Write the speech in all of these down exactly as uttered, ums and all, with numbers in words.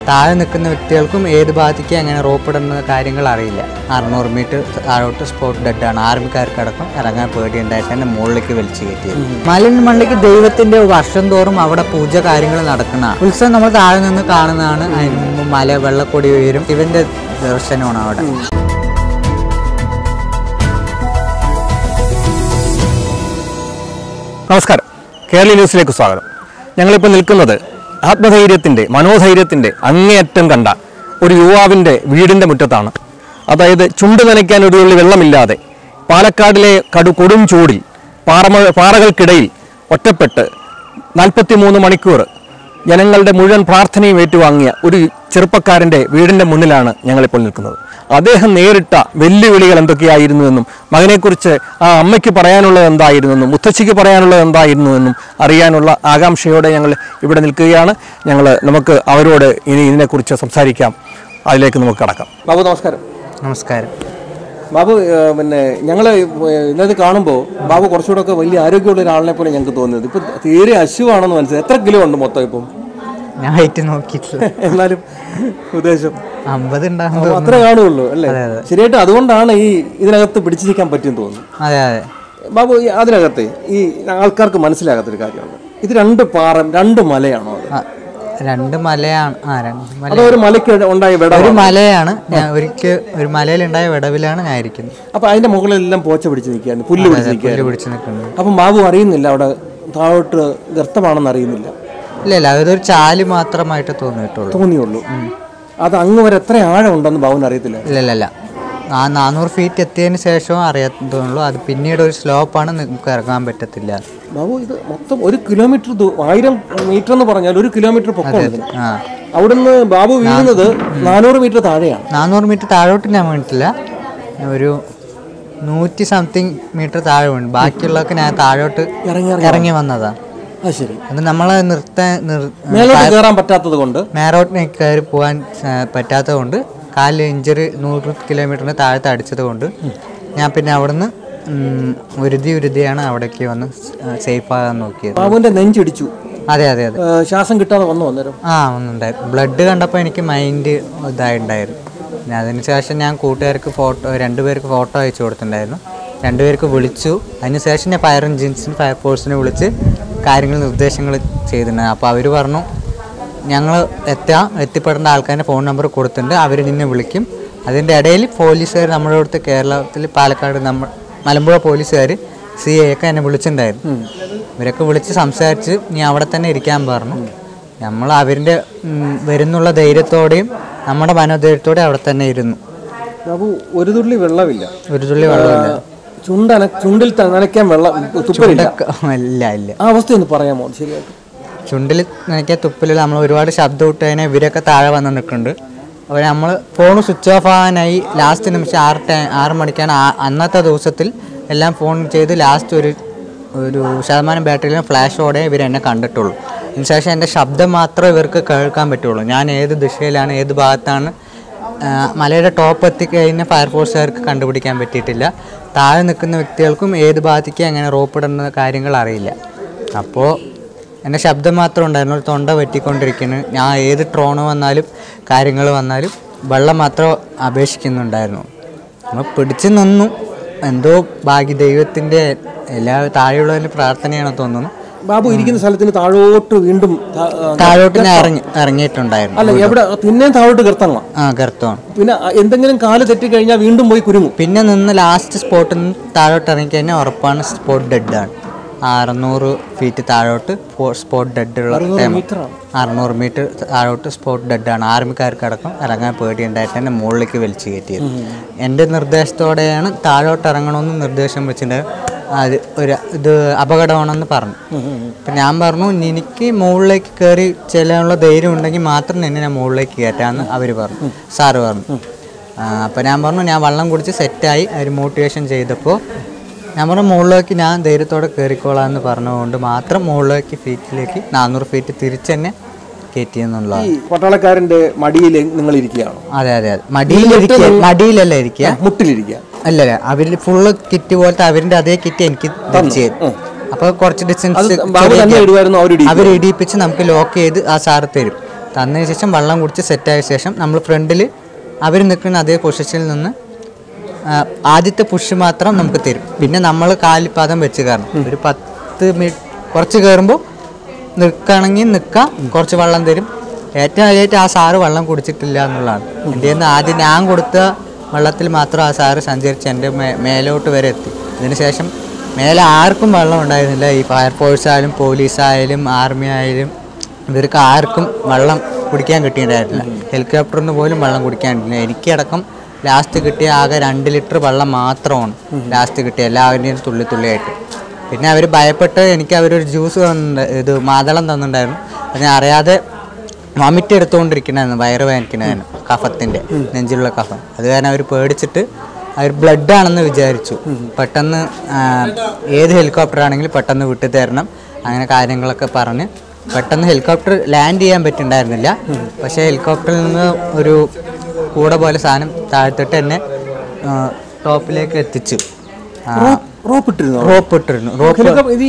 താഴെ നിൽക്കുന്ന വ്യക്തികൾക്കും ഏത് ഭാഗത്തേക്ക് അങ്ങനെ റോപ്പ് ഇടുന്ന കാര്യങ്ങൾ അറിയില്ല. അറുന്നൂറ് മീറ്റർ താഴോട്ട് സ്പോട്ട് ഡെഡാണ്. ആർമിക്കാർക്ക് അടക്കം ഇറങ്ങാൻ പേടിയുണ്ടായിട്ട് തന്നെ മുകളിലേക്ക് വലിച്ചു കയറ്റിയത്. മലൻ മണ്ണിക്ക് ദൈവത്തിന്റെ വർഷം തോറും അവിടെ പൂജ കാര്യങ്ങൾ നടക്കുന്നതാണ്. ഉത്സവം നമ്മൾ താഴെ നിന്ന് കാണുന്നതാണ്. അതിന് മുമ്പ് മല വെള്ളക്കൊടി ഉയരും. ഇവന്റെ ദർശനമാണ് അവിടെ. നമസ്കാരം, കേരള ന്യൂസിലേക്ക് സ്വാഗതം. ഞങ്ങളിപ്പോൾ നിൽക്കുന്നത് ആത്മധൈര്യത്തിൻ്റെ മനോധൈര്യത്തിൻ്റെ അങ്ങേയറ്റം കണ്ട ഒരു യുവാവിൻ്റെ വീടിൻ്റെ മുറ്റത്താണ്. അതായത് ചുണ്ട് നനയ്ക്കാൻ ഒരു തുള്ളി വെള്ളമില്ലാതെ പാലക്കാടിലെ കടു കൊടും ചൂടിൽ പാറമ പാറകൾക്കിടയിൽ ഒറ്റപ്പെട്ട് നാൽപ്പത്തി മൂന്ന് മണിക്കൂർ ജനങ്ങളുടെ മുഴുവൻ പ്രാർത്ഥനയും ഏറ്റുവാങ്ങിയ ഒരു ചെറുപ്പക്കാരൻ്റെ വീടിൻ്റെ മുന്നിലാണ് ഞങ്ങളിപ്പോൾ നിൽക്കുന്നത്. അദ്ദേഹം നേരിട്ട വെല്ലുവിളികൾ എന്തൊക്കെയായിരുന്നുവെന്നും മകനെക്കുറിച്ച് ആ അമ്മയ്ക്ക് പറയാനുള്ളത് എന്തായിരുന്നെന്നും മുത്തശ്ശിക്ക് പറയാനുള്ളത് എന്തായിരുന്നുവെന്നും അറിയാനുള്ള ആകാംക്ഷയോടെ ഞങ്ങൾ ഇവിടെ നിൽക്കുകയാണ്. ഞങ്ങൾ നമുക്ക് അവരോട് ഇനി ഇതിനെക്കുറിച്ച് സംസാരിക്കാം. അതിലേക്ക് നമുക്ക് കടക്കാം. ബാബു നമസ്കാരം. നമസ്കാരം ബാബു. പിന്നെ ഞങ്ങൾ ഇന്നത് കാണുമ്പോൾ ബാബു കുറച്ചുകൂടെ ഒക്കെ വലിയ ആരോഗ്യമുള്ള ഒരാളിനെ പോലെ ഞങ്ങൾക്ക് തോന്നിയത്. ഇപ്പം തീരെ അശുവാണെന്ന് മനസ്സിലായി. എത്ര കിലോ ഉണ്ട് മൊത്തം ഇപ്പം? ഞാൻ ഹൈറ്റ് നോക്കിയിട്ടില്ല, എന്നാലും ഉദ്ദേശം അമ്പത് ഉണ്ടാകും, അത്ര കാണുള്ളൂ അല്ലേ? ശരിയായിട്ട് അതുകൊണ്ടാണ് ഈ ഇതിനകത്ത് പിടിച്ചു നിൽക്കാൻ പറ്റിയെന്ന് തോന്നുന്നു. അതെ അതെ ബാബു, അതിനകത്ത് ഈ ആൾക്കാർക്ക് മനസ്സിലാകാത്തൊരു കാര്യമാണ്, ഇത് രണ്ട് പാറ രണ്ട് മലയാണോ? രണ്ട് മലയാണ്. ആ രണ്ട് മല. ഒരു മലയ്ക്ക് ഉണ്ടായ ഒരു മലയാണ്. ഞാൻ ഒരിക്കൽ ഒരു മലയിലുണ്ടായ വിടവിലാണ് ഞാൻ ഇരിക്കുന്നത്. അപ്പൊ അതിന്റെ മുകളിലെല്ലാം പോച്ച പിടിച്ച് നിൽക്കുകയാണ്, പുല്ല് പിടിച്ച് പിടിച്ച് നിൽക്കുന്നത്. അപ്പം ബാബു അറിയുന്നില്ല അവിടെ താഴോട്ട് ഗർത്തമാണെന്ന് അറിയുന്നില്ല? ഇല്ല ഇല്ല, അതൊരു ചാല് മാത്രമായിട്ട് തോന്നിയിട്ടുള്ളൂ തോന്നിയുള്ളൂ. അത് അങ്ങ് വരെ എത്ര ആഴം ഉണ്ടെന്ന് ബാബുവിന് അറിയത്തില്ല? ഇല്ല ഇല്ല ഇല്ല, ആ നാനൂറ് ഫീറ്റ് എത്തിയതിന് ശേഷം അറിയാത്തുള്ളൂ. അത് പിന്നീട് ഒരു സ്ലോപ്പാണ്, നമുക്ക് ഇറങ്ങാൻ പറ്റത്തില്ല. ബാബു, ഇത് മൊത്തം ഒരു കിലോമീറ്റർ, ആയിരം മീറ്റർ എന്ന് പറഞ്ഞാൽ ഒരു കിലോമീറ്റർ പൊക്കം. അവിടുന്ന് ബാബു വീഴുന്നത് നാനൂറ് മീറ്റർ താഴെയാണ്. നാനൂറ് മീറ്റർ താഴോട്ട് ഞാൻ വീണിട്ടില്ല, ഒരു നൂറ്റി സംതിങ് മീറ്റർ താഴെ വീണു. ബാക്കിയുള്ളതൊക്കെ ഞാൻ താഴോട്ട് ഇറങ്ങി വന്നതാണ്. അത് നമ്മളെ നിർത്താൻ കയറാൻ പറ്റാത്തത് കൊണ്ട്, മേറോട്ടിനെ കയറി പോകാൻ പറ്റാത്തത് കൊണ്ട്, കാലിൽ ഇഞ്ചറി നൂറ് കിലോമീറ്ററിന് താഴത്ത് അടിച്ചത് കൊണ്ട് ഞാൻ പിന്നെ അവിടുന്ന് ഉരുതി ഉരുതിയാണ് അവിടേക്ക് വന്ന് സേഫ് ആകാൻ നോക്കിയത്. ബാബുവിന്റെ നെഞ്ചിടിച്ചു. അതെ അതെ അതെ, ശ്വാസം കിട്ടാതെ വന്നു അന്നേരം. ആ ഒന്നുണ്ടായിരുന്നു. ബ്ലഡ് കണ്ടപ്പോൾ എനിക്ക് മൈൻഡ് ഇതായിട്ടുണ്ടായിരുന്നു. പിന്നെ അതിനുശേഷം ഞാൻ കൂട്ടുകാർക്ക് ഫോട്ടോ, രണ്ടുപേർക്ക് ഫോട്ടോ അയച്ചു കൊടുത്തിട്ടുണ്ടായിരുന്നു. രണ്ടുപേർക്ക് വിളിച്ചു. അതിനുശേഷം ഞാൻ ഫയർ എഞ്ചിൻസിന് ഫയർഫോഴ്സിനെ വിളിച്ച് കാര്യങ്ങൾ നിർദ്ദേശങ്ങൾ ചെയ്തിട്ടുണ്ട്. അപ്പോൾ അവർ പറഞ്ഞു ഞങ്ങൾ എത്താം, എത്തിപ്പെടേണ്ട ആൾക്കാരുടെ ഫോൺ നമ്പർ കൊടുത്തിട്ടുണ്ട്, അവർ നിന്നെ വിളിക്കും. അതിൻ്റെ ഇടയിൽ പോലീസുകാർ നമ്മുടെ അടുത്ത് കേരളത്തിൽ പാലക്കാട് നമ്മൾ മലമ്പുഴ പോലീസുകാർ സി എ ഒക്കെ എന്നെ വിളിച്ചിട്ടുണ്ടായിരുന്നു. ഇവരൊക്കെ വിളിച്ച് സംസാരിച്ച് നീ അവിടെ തന്നെ ഇരിക്കാൻ പറഞ്ഞു. നമ്മൾ അവരുടെ വരുന്നുള്ള ധൈര്യത്തോടെയും നമ്മുടെ മനോധൈര്യത്തോടെയും അവിടെ തന്നെ ഇരുന്നു. ഒരു തുള്ളി വെള്ളമില്ല, ഒരു തുള്ളി വെള്ളമില്ല. ചുണ്ടന ചുണ്ടിൽ നനയ്ക്കാൻ വെള്ളം ഇല്ല ഇല്ല. ആ അവസ്ഥ ഒന്ന് പറയാമോ? ശരിയായിട്ട് ചുണ്ടിൽ നനയ്ക്കാൻ തുപ്പിലില്ല. നമ്മൾ ഒരുപാട് ശബ്ദം ഇട്ട് കഴിഞ്ഞാൽ ഇവരൊക്കെ താഴെ വന്ന് നിൽക്കുന്നുണ്ട്. അപ്പോൾ നമ്മൾ ഫോൺ സ്വിച്ച് ഓഫ് ആകാനായി ലാസ്റ്റ് നിമിഷം ആറ് ടൈം ആറ് മണിക്കാണ് അന്നത്തെ ദിവസത്തിൽ എല്ലാം ഫോൺ ചെയ്ത് ലാസ്റ്റ് ഒരു ഒരു ശതമാനം ബാറ്ററിയിലും ഫ്ലാഷോടെ ഇവർ എന്നെ കണ്ടിട്ടുള്ളൂ. അതിനുശേഷം എൻ്റെ ശബ്ദം മാത്രമേ ഇവർക്ക് കേൾക്കാൻ പറ്റുള്ളൂ. ഞാൻ ഏത് ദിശയിലാണ്, ഏത് ഭാഗത്താണ്. മലയുടെ ടോപ്പ് എത്തിക്കഴിഞ്ഞാൽ ഫയർഫോഴ്സുകാർക്ക് കണ്ടുപിടിക്കാൻ പറ്റിയിട്ടില്ല. താഴെ നിൽക്കുന്ന വ്യക്തികൾക്കും ഏത് ഭാഗത്തേക്ക് അങ്ങനെ റോപ്പ് ഇടുന്ന കാര്യങ്ങൾ അറിയില്ല. അപ്പോൾ എൻ്റെ ശബ്ദം മാത്രം ഉണ്ടായിരുന്നു, തൊണ്ട വെട്ടിക്കൊണ്ടിരിക്കുന്നു. ഞാൻ ഏത് ട്രോണ് വന്നാലും കാര്യങ്ങൾ വന്നാലും വെള്ളം മാത്രം അപേക്ഷിക്കുന്നുണ്ടായിരുന്നു. നമ്മൾ പിടിച്ചു നിന്നു. എന്തോ ഭാഗ്യ ദൈവത്തിൻ്റെ എല്ലാ താഴെയുള്ളതിൻ്റെ പ്രാർത്ഥനയാണോ തോന്നുന്നു. ബാബു ഇരിക്കുന്ന സ്ഥലത്തിന് താഴോട്ട് വീണ്ടും താഴോട്ട് ഞാൻ ഇറങ്ങി ഇറങ്ങിയിട്ടുണ്ടായിരുന്നു. അല്ല, എവിടെ പിന്നെ താഴോട്ട് ഗർത്തമാണ്. ആ ഗർത്തമാണ്. പിന്നെ എന്തെങ്കിലും കാല് തെറ്റി കഴിഞ്ഞാൽ വീണ്ടും പോയി കുരുങ്ങും. പിന്നെ നിന്ന് ലാസ്റ്റ് സ്പോട്ടിൽ നിന്ന് താഴോട്ട് ഇറങ്ങിക്കഴിഞ്ഞാൽ ഉറപ്പാണ് സ്പോട്ട് ഡെഡാണ്. അറുന്നൂറ് ഫീറ്റ് താഴോട്ട് സ്പോട്ട് ഡെഡുള്ള അറുന്നൂറ് മീറ്റർ താഴോട്ട് സ്പോട്ട് ഡെഡാണ്. ആർമിക്കാർക്ക് അടക്കം ഇറങ്ങാൻ പേടിയുണ്ടായിട്ട് തന്നെ മുകളിലേക്ക് വലിച്ചു കയറ്റിയത്. എൻ്റെ നിർദ്ദേശത്തോടെയാണ് താഴോട്ട് ഇറങ്ങണമെന്ന് നിർദ്ദേശം വെച്ചിട്ടുണ്ടായിരുന്നു. അത് ഒരു ഇത് അപകടമാണെന്ന് പറഞ്ഞു. അപ്പം ഞാൻ പറഞ്ഞു എനിക്ക് മുകളിലേക്ക് കയറി ചെല്ലാനുള്ള ധൈര്യം ഉണ്ടെങ്കിൽ മാത്രം എന്നെ ഞാൻ മുകളിലേക്ക് കയറ്റാമെന്ന് അവർ പറഞ്ഞു, സാറ് പറഞ്ഞു. അപ്പം ഞാൻ പറഞ്ഞു ഞാൻ വെള്ളം കുടിച്ച് സെറ്റായി. അവർ മോട്ടിവേഷൻ ചെയ്തപ്പോൾ ഞാൻ പറഞ്ഞു മുകളിലേക്ക് ഞാൻ ധൈര്യത്തോടെ കയറിക്കോളാം എന്ന് പറഞ്ഞുകൊണ്ട് മാത്രം മുകളിലേക്ക് ഫീറ്റിലേക്ക് നാനൂറ് ഫീറ്റ് തിരിച്ച് തന്നെ കയറ്റിയെന്നുള്ള. പട്ടാളക്കാരൻ്റെ മടിയിൽ നിങ്ങൾ ഇരിക്കുകയാണോ? അതെ അതെ അതെ, മടിയിലിരിക്കുക. മടിയിലല്ല ഇരിക്കുക, മുട്ടിലിരിക്കുക. അല്ലല്ല, അവർ ഫുള്ള് കിറ്റ് പോലത്തെ അവരുടെ അതേ കിറ്റ് എനിക്ക് തിരിച്ചു തരും. അപ്പോൾ കുറച്ച് ഡിസ്റ്റൻസ് അവർ ഇടിയിപ്പിച്ച് നമുക്ക് ലോക്ക് ചെയ്ത് ആ സാറ് തരും. തന്നതിന് ശേഷം വെള്ളം കുടിച്ച് സെറ്റായ ശേഷം നമ്മൾ ഫ്രണ്ടിൽ അവർ നിൽക്കുന്ന അതേ പൊസിഷനിൽ നിന്ന് ആദ്യത്തെ പുഷ് മാത്രം നമുക്ക് തരും. പിന്നെ നമ്മൾ കാലിപ്പാദം വെച്ച് കയറണം. ഒരു പത്ത് മിനിറ്റ് കുറച്ച് കയറുമ്പോൾ നിൽക്കുകയാണെങ്കിൽ നിൽക്കാം, കുറച്ച് വെള്ളം തരും. ഏറ്റവും ആദ്യമായിട്ട് ആ സാറ് വെള്ളം കുടിച്ചിട്ടില്ല എന്നുള്ളതാണ്. എൻ്റെ നിന്ന് ആദ്യം ഞാൻ കൊടുത്ത വെള്ളത്തിൽ മാത്രം ആ സാറ് സഞ്ചരിച്ച് എൻ്റെ മേ മേലോട്ട് വരെ എത്തി. അതിന് ശേഷം മേലെ ആർക്കും വെള്ളം ഉണ്ടായിരുന്നില്ല. ഈ ഫയർഫോഴ്സ് ആയാലും പോലീസായാലും ആർമി ആയാലും ഇവർക്ക് ആർക്കും വെള്ളം കുടിക്കാൻ കിട്ടിയിട്ടുണ്ടായിരുന്നില്ല. ഹെലികോപ്റ്ററിന് പോലും വെള്ളം കുടിക്കാൻ കിട്ടില്ല. എനിക്കടക്കം ലാസ്റ്റ് കിട്ടിയ ആകെ രണ്ട് ലിറ്റർ വെള്ളം മാത്രമാണ് ലാസ്റ്റ് കിട്ടിയ എല്ലാവരുടെയും തുള്ളി തുള്ളിയായിട്ട്. പിന്നെ അവർ ഭയപ്പെട്ട് എനിക്ക് അവരൊരു ജ്യൂസ് തന്നിട്ടുണ്ട്, ഇത് മാതളം തന്നിട്ടുണ്ടായിരുന്നു. അത് ഞാൻ അറിയാതെ വമിറ്റ് എടുത്തുകൊണ്ടിരിക്കണമായിരുന്നു, വയറ് വേദനിക്കണമായിരുന്നു, കഫത്തിൻ്റെ നെഞ്ചിലുള്ള കഫം. അത് കാരണം അവർ പേടിച്ചിട്ട് അവർ ബ്ലഡാണെന്ന് വിചാരിച്ചു. പെട്ടെന്ന് ഏത് ഹെലികോപ്റ്റർ ആണെങ്കിലും പെട്ടെന്ന് വിട്ടു തരണം, അങ്ങനെ കാര്യങ്ങളൊക്കെ പറഞ്ഞ് പെട്ടെന്ന് ഹെലികോപ്റ്റർ ലാൻഡ് ചെയ്യാൻ പറ്റുന്നുണ്ടായിരുന്നില്ല. പക്ഷേ ഹെലികോപ്റ്ററിൽ നിന്ന് ഒരു കൂടെ പോലെ സാധനം താഴ്ത്തിട്ട് എന്നെ ടോപ്പിലേക്ക് എത്തിച്ചു. റോപ്പ് ഇട്ടിരുന്നു റോപ്പ് ഇട്ടിരുന്നു റോപ്പ്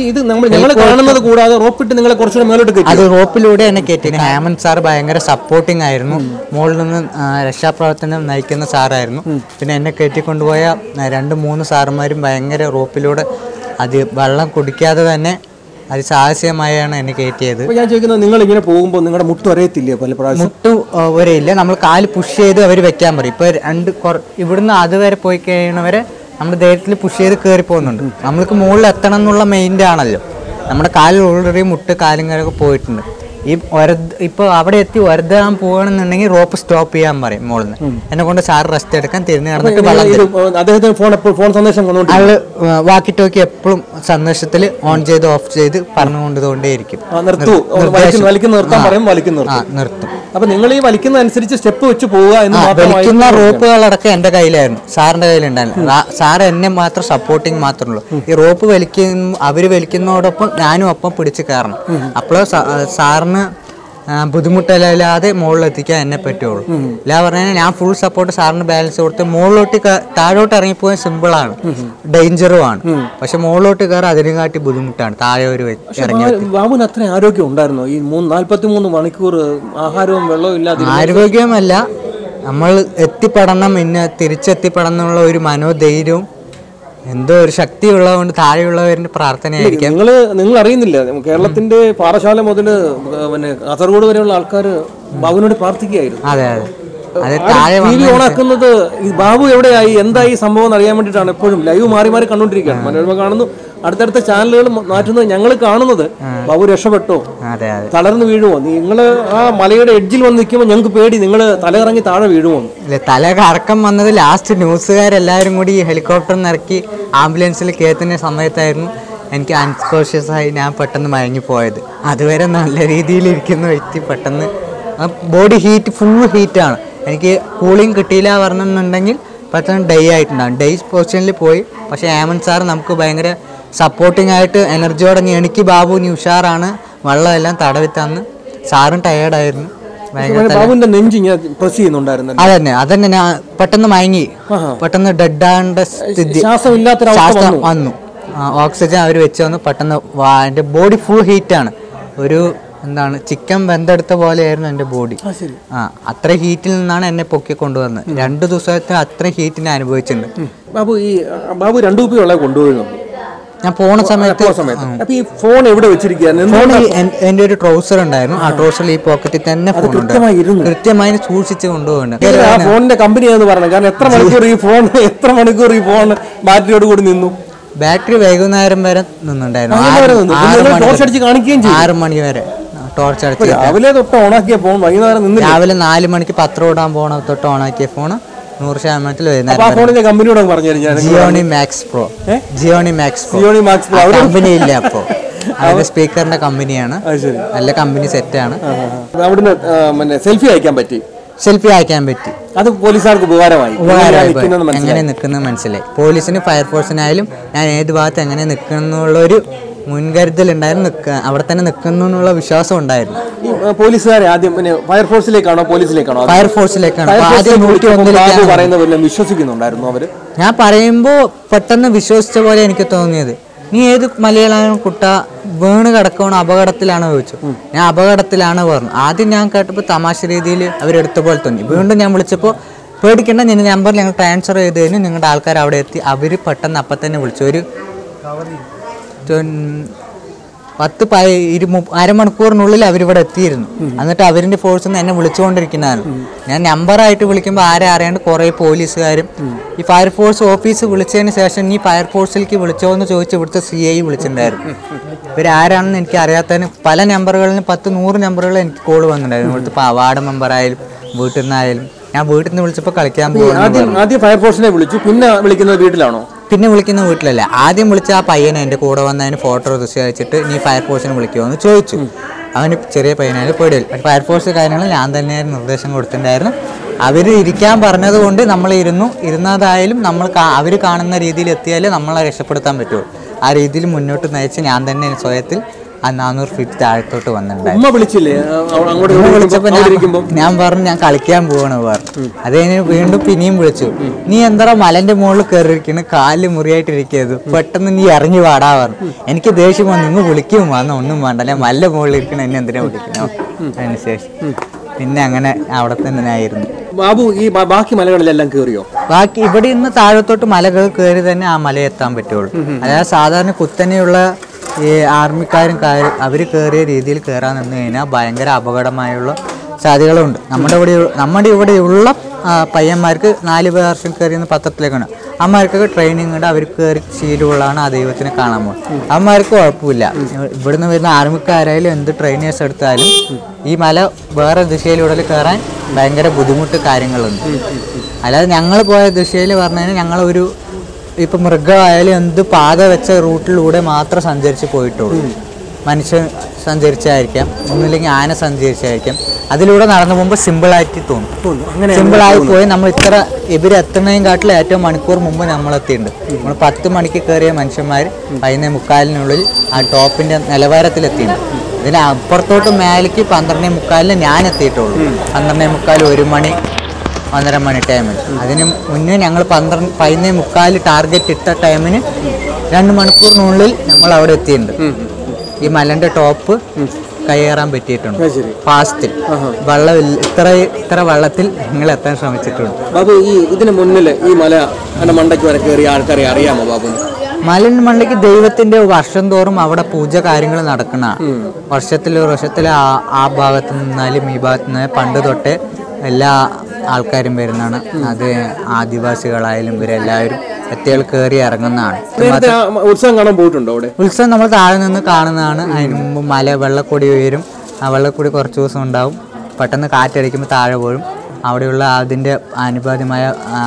അത് റോപ്പിലൂടെ എന്നെ കയറ്റി. ഹേമന്ത് സാർ ഭയങ്കര സപ്പോർട്ടിങ് ആയിരുന്നു. മുകളിൽ നിന്ന് രക്ഷാപ്രവർത്തനം നയിക്കുന്ന സാറായിരുന്നു. പിന്നെ എന്നെ കയറ്റിക്കൊണ്ടുപോയ രണ്ട് മൂന്ന് സാറുമാരും ഭയങ്കര റോപ്പിലൂടെ അത് വെള്ളം കുടിക്കാതെ തന്നെ അത് സാഹസികമായാണ് എന്നെ കയറ്റിയത്. ഞാൻ ചോദിക്കുന്നത്, നിങ്ങൾ ഇങ്ങനെ പോകുമ്പോൾ നിങ്ങളുടെ മുട്ട് ഒരയത്തില്ലേ? പല പ്രാവശ്യം മുട്ട് ഒരയില്ല. നമ്മൾ കാല് പുഷ് ചെയ്ത് അവർ വെക്കാൻ പറയും. ഇപ്പോൾ രണ്ട് ഇവിടുന്ന് അതുവരെ പോയി കഴിയണവരെ നമ്മൾ ധൈര്യത്തിൽ പുഷ് ചെയ്ത് കയറി പോകുന്നുണ്ട്. നമ്മൾക്ക് മുകളിൽ എത്തണം എന്നുള്ള മെയിൻ്റെ ആണല്ലോ. നമ്മുടെ കാലിൽ ഓൾറെഡി മുട്ട് കാലും കാലൊക്കെ പോയിട്ടുണ്ട്. ഈ ഒര ഇപ്പോൾ അവിടെ എത്തി ഒരതാൻ പോകണമെന്നുണ്ടെങ്കിൽ റോപ്പ് സ്റ്റോപ്പ് ചെയ്യാൻ പറയും മുകളിൽ നിന്ന്. എന്നെ കൊണ്ട് സാറ് റെസ്റ്റ് എടുക്കാൻ തിരിഞ്ഞ് നടന്നിട്ട് അയാൾ വാക്കി ടോക്കി എപ്പോഴും സന്ദേശത്തിൽ ഓൺ ചെയ്ത് ഓഫ് ചെയ്ത് പറഞ്ഞുകൊണ്ടുകൊണ്ടേയിരിക്കും. നിർത്തും. അപ്പൊ നിങ്ങൾ ഈ വലിക്കുന്ന അനുസരിച്ച് സ്റ്റെപ്പ് വെച്ച് പോവുക. വലിക്കുന്ന റോപ്പുകളടക്കം എന്റെ കയ്യിലായിരുന്നു, സാറിന്റെ കയ്യിലുണ്ടായിരുന്നു. സാറ് എന്നെ മാത്രം സപ്പോർട്ടിങ് മാത്രമേ ഉള്ളൂ. ഈ റോപ്പ് വലിക്കുന്ന അവര് വലിക്കുന്നതോടൊപ്പം ഞാനും ഒപ്പം പിടിച്ച് കയറണം. അപ്പോൾ സാറിന് ബുദ്ധിമുട്ടില്ലാതെ മുകളിലെത്തിക്കാൻ എന്നെ പറ്റുള്ളൂ. ഇല്ല പറഞ്ഞാൽ ഞാൻ ഫുൾ സപ്പോർട്ട് സാറിന് ബാലൻസ് കൊടുത്ത് മുകളിലോട്ട് താഴോട്ട് ഇറങ്ങിപ്പോയാൽ സിമ്പിളാണ്, ഡേഞ്ചറുമാണ്. പക്ഷെ മുകളിലോട്ട് കയറാൻ അതിനെക്കാട്ടി ബുദ്ധിമുട്ടാണ്. താഴെ ഒരു ഇറങ്ങി. ബാബുവിന് അത്ര ആരോഗ്യം ഉണ്ടായിരുന്നോ? ഈ നാല്പത്തി മൂന്ന് മണിക്കൂർ ആഹാരവും വെള്ളവും ഇല്ലാതെ. ആരോഗ്യമല്ല, നമ്മൾ എത്തിപ്പെടണം, പിന്നെ തിരിച്ചെത്തിപ്പെടണമെന്നുള്ള ഒരു മനോധൈര്യവും എന്തോ ഒരു ശക്തി ഉള്ളതുകൊണ്ട് താഴെയുള്ളവരുടെ പ്രാർത്ഥനയായിരിക്കും. നിങ്ങൾ നിങ്ങൾ അറിയുന്നില്ല, കേരളത്തിന്റെ പാറശാല മുതൽ പിന്നെ കാസർഗോഡ് വരെയുള്ള ആൾക്കാർ ബാബുവിനോട് പ്രാർത്ഥിക്കുകയായിരുന്നു. അതെ അതെ ടി വി ഓണാക്കുന്നത് ബാബു എവിടെയായി എന്തായി സംഭവം അറിയാൻ വേണ്ടിയിട്ടാണ്. എപ്പോഴും ലൈവ് മാറി മാറി കണ്ടോണ്ടിരിക്കുകയാണ്. മനോരമ കാണുന്നു, അടുത്തടുത്ത ചാനലുകൾ മാറ്റുന്നത് ഞങ്ങൾ കാണുന്നത് ബാബു രക്ഷപ്പെട്ടോ, തളർന്ന് വീഴുമോ, നിങ്ങൾ ആ മലയുടെ എഡ്ജിൽ വന്ന് നിൽക്കുമ്പോൾ ഞങ്ങൾക്ക് പേടി നിങ്ങൾ തലകറങ്ങി താഴെ വീഴുമോ. തല കറക്കം വന്നത് ലാസ്റ്റ് ന്യൂസുകാരെല്ലാവരും കൂടി ഹെലികോപ്റ്ററിൽ നിന്ന് ഇറക്കി ആംബുലൻസിൽ കയറ്റുന്ന സമയത്തായിരുന്നു എനിക്ക് അൺകോൺഷ്യസ് ആയി ഞാൻ പെട്ടെന്ന് മയങ്ങിപ്പോയത്. അതുവരെ നല്ല രീതിയിൽ ഇരിക്കുന്ന വ്യക്തി പെട്ടെന്ന് ബോഡി ഹീറ്റ് ഫുൾ ഹീറ്റാണ്. എനിക്ക് കൂളിംഗ് കിട്ടിയില്ല പറഞ്ഞെന്നുണ്ടെങ്കിൽ പെട്ടെന്ന് ഡേ ആയിട്ടുണ്ടാകും. ഡേ പൊസിഷനിൽ പോയി. പക്ഷേ ഹേമന്ത് സാർ നമുക്ക് ഭയങ്കര സപ്പോർട്ടിങ് ആയിട്ട് എനർജിയോടെ എനിക്ക് ബാബു നീ ഉഷാറാണ്, വെള്ളമെല്ലാം തടവി തന്ന്. സാറും ടയേർഡായിരുന്നു. അതന്നെ അതന്നെ ഞാൻ പെട്ടെന്ന് മയങ്ങി, പെട്ടെന്ന് ഡെഡ് ആകേണ്ട സ്ഥിതി, ശ്വാസം വന്നു. ഓക്സിജൻ അവർ വെച്ച് വന്നു. പെട്ടെന്ന് എൻ്റെ ബോഡി ഫുൾ ഹീറ്റാണ്. ഒരു എന്താണ് ചിക്കൻ വെന്തെടുത്ത പോലെയായിരുന്നു എൻ്റെ ബോഡി. ആ അത്ര ഹീറ്റിൽ നിന്നാണ് എന്നെ പൊക്കി കൊണ്ടുവന്നത്. രണ്ടു ദിവസത്തെ അത്ര ഹീറ്റിനെ അനുഭവിച്ചിട്ടുണ്ട്. ബാബു ഈ ബാബു രണ്ടു കുപ്പിയുള്ള കൊണ്ടുപോയിരുന്നു ഞാൻ പോണ സമയത്ത്. ഈ ഫോൺ എവിടെ വെച്ചിരിക്കുകയാണ്? ഫോൺ എൻ്റെ ഒരു ട്രൗസർ ഉണ്ടായിരുന്നു. ആ ട്രൗസറിൽ ഈ പോക്കറ്റിൽ തന്നെ ഫോൺ ഉണ്ടായിരുന്നു. കൃത്യമായി സൂക്ഷിച്ച് കൊണ്ടുപോകുന്നുണ്ട്. ഫോണിന്റെ കമ്പനിയാന്ന് പറഞ്ഞു. കാരണം എത്ര മണിക്കൂർ ഈ ഫോൺ എത്ര മണിക്കൂർ ഈ ഫോൺ ബാറ്ററിയോട് കൂടി നിന്നു? ബാറ്ററി വൈകുന്നേരം വരെ നിന്നുണ്ടായിരുന്നു. ആറ് മണി വരെ ടോർച്ച് അടിച്ച് രാവിലെ തൊട്ട് ഓണാക്കിയ ഫോൺ വൈകുന്നേരം നിന്ന്. രാവിലെ നാല് മണിക്ക് പത്രം ഇടാൻ പോണ തൊട്ട് ഓണാക്കിയ ഫോൺ നൂറ് ശതമാനത്തിൽ വൈകുന്നേരം. Gionee Max Pro Gionee Max Gionee Max Pro company ഇല്ല. അപ്പോ അതിന്റെ സ്പീക്കറിന്റെ കമ്പനിയാണ്. നല്ല കമ്പനി സെറ്റാണ്. അവിടുന്ന് സെൽഫി അയക്കാൻ പറ്റി. സെൽഫി അയക്കാൻ പറ്റി. അത് പോലീസുകാർക്ക് ഉപകാരമായി. എങ്ങനെ നിൽക്കുന്നത് മനസ്സിലായി. പോലീസിന് ഫയർഫോഴ്സിനായാലും ഞാൻ ഏത് ഭാഗത്ത് എങ്ങനെ നിൽക്കുന്നുള്ളൊരു മുൻകരുതൽ ഉണ്ടായിരുന്നു. നിൽക്കുക അവിടെ തന്നെ നിൽക്കുന്നു എന്നുള്ള വിശ്വാസം ഉണ്ടായിരുന്നു. പോലീസുകാരെ ആദ്യം പിന്നെ ഫയർഫോഴ്സിലേക്കാണോ പോലീസിലേക്കാണോ? ഫയർഫോഴ്സിലേക്കാണ്. വിശ്വസിക്കുന്നുണ്ടായിരുന്നു അവര്. ഞാൻ പറയുമ്പോൾ പെട്ടെന്ന് വിശ്വസിച്ച പോലെ എനിക്ക് തോന്നിയത്. നീ ഏത് മലയാളം കുട്ട വീണ് കിടക്കണോ അപകടത്തിലാണോ ചോദിച്ചു. ഞാൻ അപകടത്തിലാണ് പറഞ്ഞു. ആദ്യം ഞാൻ കേട്ടപ്പോൾ തമാശ രീതിയിൽ അവരെടുത്ത പോലെ തോന്നി. വീണ്ടും ഞാൻ വിളിച്ചപ്പോൾ പേടിക്കേണ്ട, നിന്റെ നമ്പർ ഞങ്ങൾ ട്രാൻസ്ഫർ ചെയ്ത് കഴിഞ്ഞു, നിങ്ങളുടെ ആൾക്കാർ അവിടെ എത്തി. അവർ പെട്ടെന്ന് അപ്പം തന്നെ വിളിച്ചു. ഒരു പത്ത് പ ഇരു അരമണിക്കൂറിനുള്ളിൽ അവരിവിടെ എത്തിയിരുന്നു. എന്നിട്ട് അവരിൻ്റെ ഫോഴ്സിൽ നിന്ന് എന്നെ വിളിച്ചുകൊണ്ടിരിക്കുന്നതാണ്. ഞാൻ നമ്പറായിട്ട് വിളിക്കുമ്പോൾ ആരെ അറിയാണ്ട് കുറേ പോലീസുകാരും ഈ ഫയർഫോഴ്സ് ഓഫീസ് വിളിച്ചതിന് ശേഷം നീ ഫയർഫോഴ്സിലേക്ക് വിളിച്ചോ എന്ന് ചോദിച്ച് ഇവിടുത്തെ സി ഐ വിളിച്ചിട്ടുണ്ടായിരുന്നു. ഇവരാരാണെന്ന് എനിക്ക് അറിയാത്തതിന് പല നമ്പറുകളിൽ നിന്ന് പത്ത് നൂറ് നമ്പറുകൾ എനിക്ക് കോൾ വന്നിട്ടുണ്ടായിരുന്നു. ഇവിടുത്തെ വാർഡ് മെമ്പറായാലും വീട്ടിൽ നിന്നായാലും. ഞാൻ വീട്ടിൽ നിന്ന് വിളിച്ചപ്പോൾ കളിക്കാൻ പോകും. ആദ്യം ഫയർഫോഴ്സിനെ വിളിച്ചു, പിന്നെ വിളിക്കുന്നത് വീട്ടിലാണോ? പിന്നെ വിളിക്കുന്ന വീട്ടിലല്ല. ആദ്യം വിളിച്ച ആ പയ്യനെ എൻ്റെ കൂടെ വന്നതിന് ഫോട്ടോ ദൃശ്യം അയച്ചിട്ട് നീ ഫയർഫോഴ്സിനെ വിളിക്കുമോ എന്ന് ചോദിച്ചു. അവന് ചെറിയ പയ്യനായാലും പേടിയില്ല. പക്ഷേ ഫയർഫോഴ്സ് കാര്യങ്ങൾ ഞാൻ തന്നെ നിർദ്ദേശം കൊടുത്തിട്ടുണ്ടായിരുന്നു. അവർ ഇരിക്കാൻ പറഞ്ഞത് കൊണ്ട് നമ്മൾ ഇരുന്നു. ഇരുന്നതായാലും നമ്മൾ അവർ കാണുന്ന രീതിയിൽ എത്തിയാലേ നമ്മളെ രക്ഷപ്പെടുത്താൻ പറ്റുള്ളൂ. ആ രീതിയിൽ മുന്നോട്ട് നയിച്ച് ഞാൻ തന്നെ സ്വയത്തിൽ ആ നാനൂറ് ഫീറ്റ് താഴത്തോട്ട് വന്നിട്ടുണ്ടായിരുന്നു. വിളിച്ചപ്പോൾ ഞാൻ പറഞ്ഞു ഞാൻ കളിക്കാൻ പോവാണ് പറഞ്ഞു. അത് കഴിഞ്ഞ് വീണ്ടും പിന്നെയും വിളിച്ചു. നീ എന്താ മലന്റെ മുകളിൽ കയറിയിരിക്കുന്നു, കാലിൽ മുറിയായിട്ടിരിക്കുന്നത്, പെട്ടെന്ന് നീ ഇറങ്ങി വാടാ പറഞ്ഞു. എനിക്ക് ദേഷ്യം വന്നു. നിങ്ങൾ വിളിക്കും വന്ന ഒന്നും വേണ്ട, ഞാൻ മല മുകളിൽ ഇരിക്കണം, എന്നെ എന്തിനാ വിളിക്കണോ. അതിനുശേഷം പിന്നെ അങ്ങനെ അവിടെ തന്നെ ആയിരുന്നു. ബാബു ഈ ബാക്കി മലകളിലെല്ലാം കയറിയോ? ബാക്കി ഇവിടെ നിന്ന് താഴത്തോട്ട് മലകൾ കയറി തന്നെ ആ മല എത്താൻ പറ്റുള്ളൂ. അതായത് സാധാരണ കുത്തനെയുള്ള ഈ ആർമിക്കാരും കാര്യം അവർ കയറിയ രീതിയിൽ കയറാൻ നിന്ന് കഴിഞ്ഞാൽ ഭയങ്കര അപകടമായുള്ള സാധ്യതകളുണ്ട്. നമ്മുടെ ഇവിടെ നമ്മുടെ ഇവിടെയുള്ള പയ്യന്മാർക്ക് നാല് വർഷം കയറിയെന്ന് പത്രത്തിലേക്കാണ്. അമ്മമാർക്കൊക്കെ ട്രെയിനിങ് ഉണ്ട്, അവർ കയറി ശീലമുള്ളതാണ്, ആ ദൈവത്തിനെ കാണാൻ പോകും. അമ്മമാർക്ക് കുഴപ്പമില്ല. ഇവിടുന്ന് വരുന്ന ആർമിക്കാരായാലും എന്ത് ട്രെയിനേഴ്സ് എടുത്താലും ഈ മല വേറെ ദിശയിലൂടെ കയറാൻ ഭയങ്കര ബുദ്ധിമുട്ട് കാര്യങ്ങളുണ്ട്. അല്ലാതെ ഞങ്ങൾ പോയ ദിശയിൽ പറഞ്ഞു കഴിഞ്ഞാൽ ഞങ്ങളൊരു ഇപ്പം മൃഗമായാലും എന്ത് പാത വെച്ച റൂട്ടിലൂടെ മാത്രം സഞ്ചരിച്ച് പോയിട്ടുള്ളൂ. മനുഷ്യൻ സഞ്ചരിച്ചായിരിക്കാം, ഒന്നുമില്ലെങ്കിൽ ആന സഞ്ചരിച്ചായിരിക്കാം. അതിലൂടെ നടന്നു പോകുമ്പോൾ സിമ്പിളായിട്ട് തോന്നും. സിമ്പിളായി പോയി നമ്മൾ ഇത്ര ഇവരെത്തുന്നതും കാട്ടിൽ ഏറ്റവും മണിക്കൂർ മുമ്പ് നമ്മളെത്തിയിട്ടുണ്ട്. നമ്മൾ പത്ത് മണിക്ക് കയറിയ മനുഷ്യന്മാർ പതിനേ മുക്കാലിനുള്ളിൽ ആ ടോപ്പിൻ്റെ നിലവാരത്തിലെത്തിയിട്ടുണ്ട്. ഇതിന് അപ്പുറത്തോട്ട് മേലേക്ക് പന്ത്രണ്ടേ മുക്കാലിന് ഞാൻ എത്തിയിട്ടുള്ളൂ. പന്ത്രണ്ടേ മുക്കാൽ ഒരു മണി ഒന്നര മണി ടൈമിൽ. അതിന് മുന്നേ ഞങ്ങൾ പന്ത്രണ്ട് പതിനേ മുക്കാൽ ടാർഗറ്റ് ഇട്ട ടൈമിന് രണ്ട് മണിക്കൂറിനുള്ളിൽ നമ്മൾ അവിടെ എത്തിയിട്ടുണ്ട്. ഈ മലന്റെ ടോപ്പ് കയറാൻ പറ്റിയിട്ടുണ്ട് ഫാസ്റ്റിൽ. വെള്ളം ഇത്ര ഇത്ര വെള്ളത്തിൽ ഞങ്ങൾ എത്താൻ ശ്രമിച്ചിട്ടുണ്ട്. ബാബു ഈ ഇതിന് മുന്നിൽ ഈ മല മണ്ടയ്ക്ക് വരെ കയറിയ ആൾക്കാരെ അറിയാമോ ബാബു? മലൻ മണ്ടയ്ക്ക് ദൈവത്തിന്റെ വർഷം തോറും അവിടെ പൂജ കാര്യങ്ങൾ നടക്കുന്നതാണ്. വർഷത്തിൽ വർഷത്തിൽ ആ ആ ഭാഗത്ത് നിന്നാലും ഈ ഭാഗത്ത് നിന്നാലും പണ്ട് തൊട്ടേ എല്ലാ ആൾക്കാരും വരുന്നതാണ്. അത് ആദിവാസികളായാലും ഇവരെല്ലാവരും എത്തിയാൽ കയറി ഇറങ്ങുന്നതാണ്. ഉത്സവം കാണാൻ പോയിട്ടുണ്ടോ അവിടെ? ഉത്സവം നമ്മൾ താഴെ നിന്ന് കാണുന്നതാണ്. അതിന് മുമ്പ് മല വെള്ളക്കൊടി ഉയരും. ആ വെള്ളക്കൊടി കുറച്ച് ദിവസം ഉണ്ടാവും. പെട്ടെന്ന് കാറ്റടിക്കുമ്പോൾ താഴെ വീഴും. അവിടെയുള്ള അതിൻ്റെ അനുപാതമായ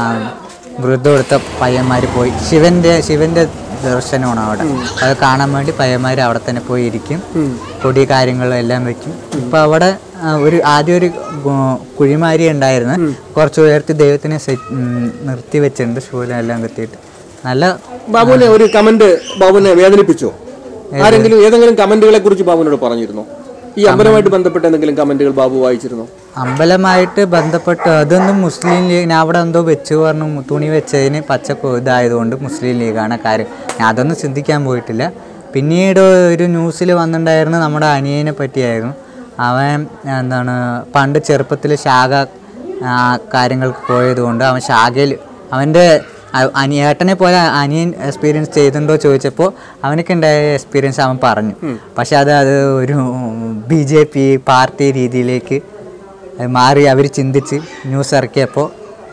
വൃദ്ധം എടുത്ത പയ്യന്മാർ പോയി ശിവന്റെ ശിവന്റെ ദർശനമാണ് അവിടെ. അത് കാണാൻ വേണ്ടി പയ്യന്മാർ അവിടെ തന്നെ പോയി ഇരിക്കും. കൊടി കാര്യങ്ങളും എല്ലാം വെക്കും. ഇപ്പം അവിടെ ഒരു ആദ്യം ഒരു കുഴിമാരി ഉണ്ടായിരുന്നു. കുറച്ച് ഉയർത്തി ദൈവത്തിനെ നിർത്തി വെച്ചിട്ടുണ്ട്. ശൂലം എല്ലാം കത്തിയിട്ട് നല്ല. ബാബുവിനെ ഒരു കമന്റ് ബാബുവിനെ വേദനിപ്പിച്ചോ? ആരെങ്കിലും ഏതെങ്കിലും കമന്റുകളെ കുറിച്ച് ബാബുവിനോട് പറഞ്ഞിരുന്നോ? ഈ അമ്പലമായിട്ട് ബന്ധപ്പെട്ട എന്തെങ്കിലും കമന്റുകൾ ബാബു വായിച്ചിരുന്നോ? അമ്പലമായിട്ട് ബന്ധപ്പെട്ട് അതൊന്നും മുസ്ലിം ലീഗ്. ഞാൻ അവിടെ എന്തോ വെച്ച് പറഞ്ഞു, തുണി വെച്ചതിന് പച്ച ഇതായതുകൊണ്ട് മുസ്ലിം ലീഗാണ് കാര്യം. ഞാൻ അതൊന്നും ചിന്തിക്കാൻ പോയിട്ടില്ല. പിന്നീട് ഒരു ന്യൂസിൽ വന്നിട്ടുണ്ടായിരുന്നു നമ്മുടെ അനിയനെ പറ്റിയായിരുന്നു. അവൻ എന്താണ് പണ്ട് ചെറുപ്പത്തിൽ ശാഖ കാര്യങ്ങൾക്ക് പോയതുകൊണ്ട് അവൻ ശാഖയിൽ അവൻ്റെ അനിയേട്ടനെ പോലെ അനിയൻ എക്സ്പീരിയൻസ് ചെയ്തിട്ടുണ്ടോ ചോദിച്ചപ്പോൾ അവനക്കുണ്ടായ എക്സ്പീരിയൻസ് അവൻ പറഞ്ഞു. പക്ഷെ അത് അത് ഒരു ബി ജെ പി പാർട്ടി രീതിയിലേക്ക് മാറി അവർ ചിന്തിച്ച് ന്യൂസ് ഇറക്കിയപ്പോൾ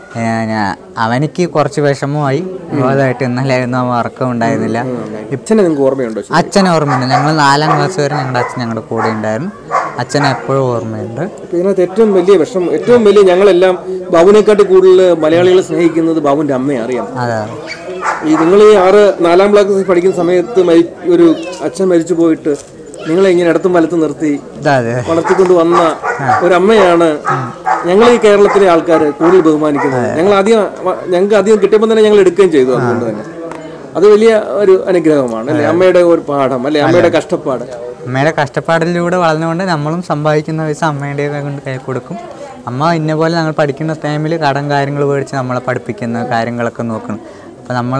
അവനിക്ക് കുറച്ച് വിഷമമായി. വിവാദമായിട്ട് ഇന്നലെ ഒന്നും ഉറക്കം ഉണ്ടായിരുന്നില്ല. അച്ഛനെ നിങ്ങൾക്ക് ഓർമ്മയുണ്ടോ? അച്ഛനെ ഓർമ്മയുണ്ട്. ഞങ്ങൾ നാലാം ക്ലാസ് വരെ ഞങ്ങളുടെ അച്ഛൻ ഞങ്ങളുടെ കൂടെ ഉണ്ടായിരുന്നു. അച്ഛനെ എപ്പോഴും ഓർമ്മയുണ്ട്. ഇതിനകത്ത് ഏറ്റവും വലിയ വിഷമം ഏറ്റവും വലിയ ഞങ്ങളെല്ലാം ബാബുവിനെക്കാട്ടി കൂടുതൽ മലയാളികളെ സ്നേഹിക്കുന്നത് ബാബുവിന്റെ അമ്മയെ അറിയാം. അതെ. ഈ നിങ്ങൾ ഈ ആറ് നാലാം ക്ലാസ്സിൽ പഠിക്കുന്ന സമയത്ത് ഒരു അച്ഛൻ മരിച്ചു പോയിട്ട് നിങ്ങളെ ഇങ്ങനെ ഇടത്തും വലത്തും നിർത്തി വളർത്തിക്കൊണ്ട് വന്ന ഒരമ്മയാണ് ഞങ്ങൾ ഈ കേരളത്തിലെ ആൾക്കാർ കൂടുതൽ ബഹുമാനിക്കുന്നത്. ഞങ്ങൾ ആദ്യം ഞങ്ങൾക്ക് അധികം കിട്ടിയപ്പോൾ തന്നെ ഞങ്ങൾ എടുക്കുകയും ചെയ്തു. അതുകൊണ്ട് തന്നെ അത് വലിയ ഒരു അനുഗ്രഹമാണ് അല്ലെ? അമ്മയുടെ ഒരു പാഠം അല്ലെ? അമ്മയുടെ കഷ്ടപ്പാട്. അമ്മയുടെ കഷ്ടപ്പാടിലൂടെ വളർന്നുകൊണ്ട് നമ്മളും സമ്പാദിക്കുന്ന പൈസ അമ്മയുടെ കൊണ്ട് കൈ കൊടുക്കും. അമ്മ ഇന്ന പോലെ ഞങ്ങൾ പഠിക്കുന്ന ടൈമിൽ കടം കാര്യങ്ങൾ മേടിച്ച് നമ്മളെ പഠിപ്പിക്കുന്ന കാര്യങ്ങളൊക്കെ നോക്കണം. അപ്പോൾ നമ്മൾ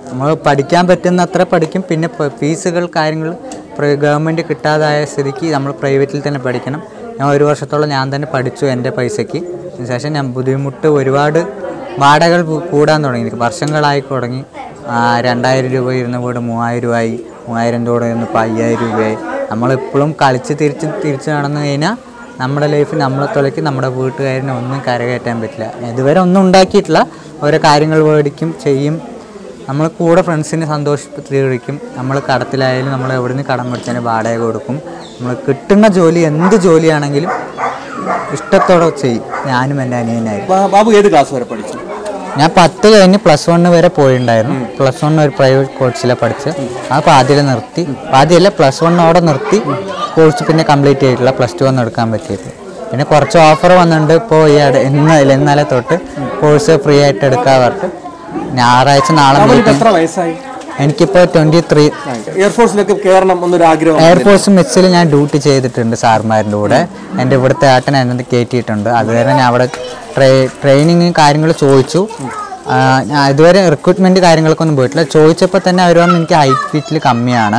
നമ്മൾ പഠിക്കാൻ പറ്റുന്ന അത്ര പഠിക്കും. പിന്നെ ഫീസുകൾ കാര്യങ്ങൾ ഗവൺമെൻറ് കിട്ടാതായ സ്ഥിതിക്ക് നമ്മൾ പ്രൈവറ്റിൽ തന്നെ പഠിക്കണം. ഞാൻ ഒരു വർഷത്തോളം ഞാൻ തന്നെ പഠിച്ചു എൻ്റെ പൈസയ്ക്ക്. അതിനുശേഷം ഞാൻ ബുദ്ധിമുട്ട് ഒരുപാട് വാടകൾ കൂടാൻ തുടങ്ങി. വർഷങ്ങളായി തുടങ്ങി. രണ്ടായിരം രൂപ ഇരുന്ന വീട് മൂവായിരം രൂപയായി, മൂവായിരം രൂപ ഇരുന്നപ്പോൾ അയ്യായിരം രൂപയായി. നമ്മളിപ്പോഴും കളിച്ച് തിരിച്ച് തിരിച്ച് നടന്നു കഴിഞ്ഞാൽ നമ്മുടെ ലൈഫ് നമ്മളെ തുളയ്ക്ക് നമ്മുടെ വീട്ടുകാരനെ ഒന്നും കരകയറ്റാൻ പറ്റില്ല. ഇതുവരെ ഒന്നും ഉണ്ടാക്കിയിട്ടില്ല. ഓരോ കാര്യങ്ങൾ മേടിക്കും ചെയ്യും. നമ്മൾ കൂടെ ഫ്രണ്ട്സിനെ സന്തോഷിപ്പിക്കും. നമ്മൾ കടത്തിലായാലും നമ്മൾ എവിടെ നിന്ന് കടം മേടിച്ചതിന് വാടക കൊടുക്കും. നമ്മൾ കിട്ടുന്ന ജോലി എന്ത് ജോലിയാണെങ്കിലും ഇഷ്ടത്തോടെ ചെയ്യും. ഞാനും എൻ്റെ അനിയനായിരുന്നു. ബാബു ഏത് ക്ലാസ് വരെ പഠിച്ചു? ഞാൻ പത്ത് കഴിഞ്ഞ് പ്ലസ് വണ്ണ് വരെ പോയിട്ടുണ്ടായിരുന്നു. പ്ലസ് വൺ ഒരു പ്രൈവറ്റ് കോഴ്സിലാണ് പഠിച്ച്. ആ പാതിയിൽ നിർത്തി. പാതിയല്ല, പ്ലസ് വണ്ണോടെ നിർത്തി. കോഴ്സ് പിന്നെ കംപ്ലീറ്റ് ചെയ്തിട്ടില്ല. പ്ലസ് ടു ഒന്നും എടുക്കാൻ പറ്റിയിട്ടില്ല. പിന്നെ കുറച്ച് ഓഫർ വന്നിട്ടുണ്ട്. ഇപ്പോൾ ഈ ഇന്നലെ ഇന്നലെ തൊട്ട് കോഴ്സ് ഫ്രീ ആയിട്ട് എടുക്കാൻ പറഞ്ഞിട്ട് ഞായറാഴ്ച നാളെ. എത്ര വയസ്സായി? എനിക്കിപ്പോൾ ട്വൻറ്റി ത്രീ. എയർഫോഴ്സിലൊക്കെ കയറണം എന്നൊരു ആഗ്രഹം. എയർഫോഴ്സ് മിക്സിൽ ഞാൻ ഡ്യൂട്ടി ചെയ്തിട്ടുണ്ട് സാർമാരുടെ കൂടെ. എൻ്റെ ഇവിടുത്തെ ഏട്ടൻ എന്നെ കയറ്റിയിട്ടുണ്ട്. അതുവരെ ഞാൻ അവിടെ ട്രേ ട്രെയിനിങ് കാര്യങ്ങൾ ചോദിച്ചു. ഞാൻ ഇതുവരെ റിക്രൂട്ട്മെൻറ്റ് കാര്യങ്ങൾക്കൊന്നും പോയിട്ടില്ല. ചോദിച്ചപ്പോൾ തന്നെ അവർ പറഞ്ഞു എനിക്ക് ഹൈറ്റ് ഫീറ്റിൽ കമ്മിയാണ്.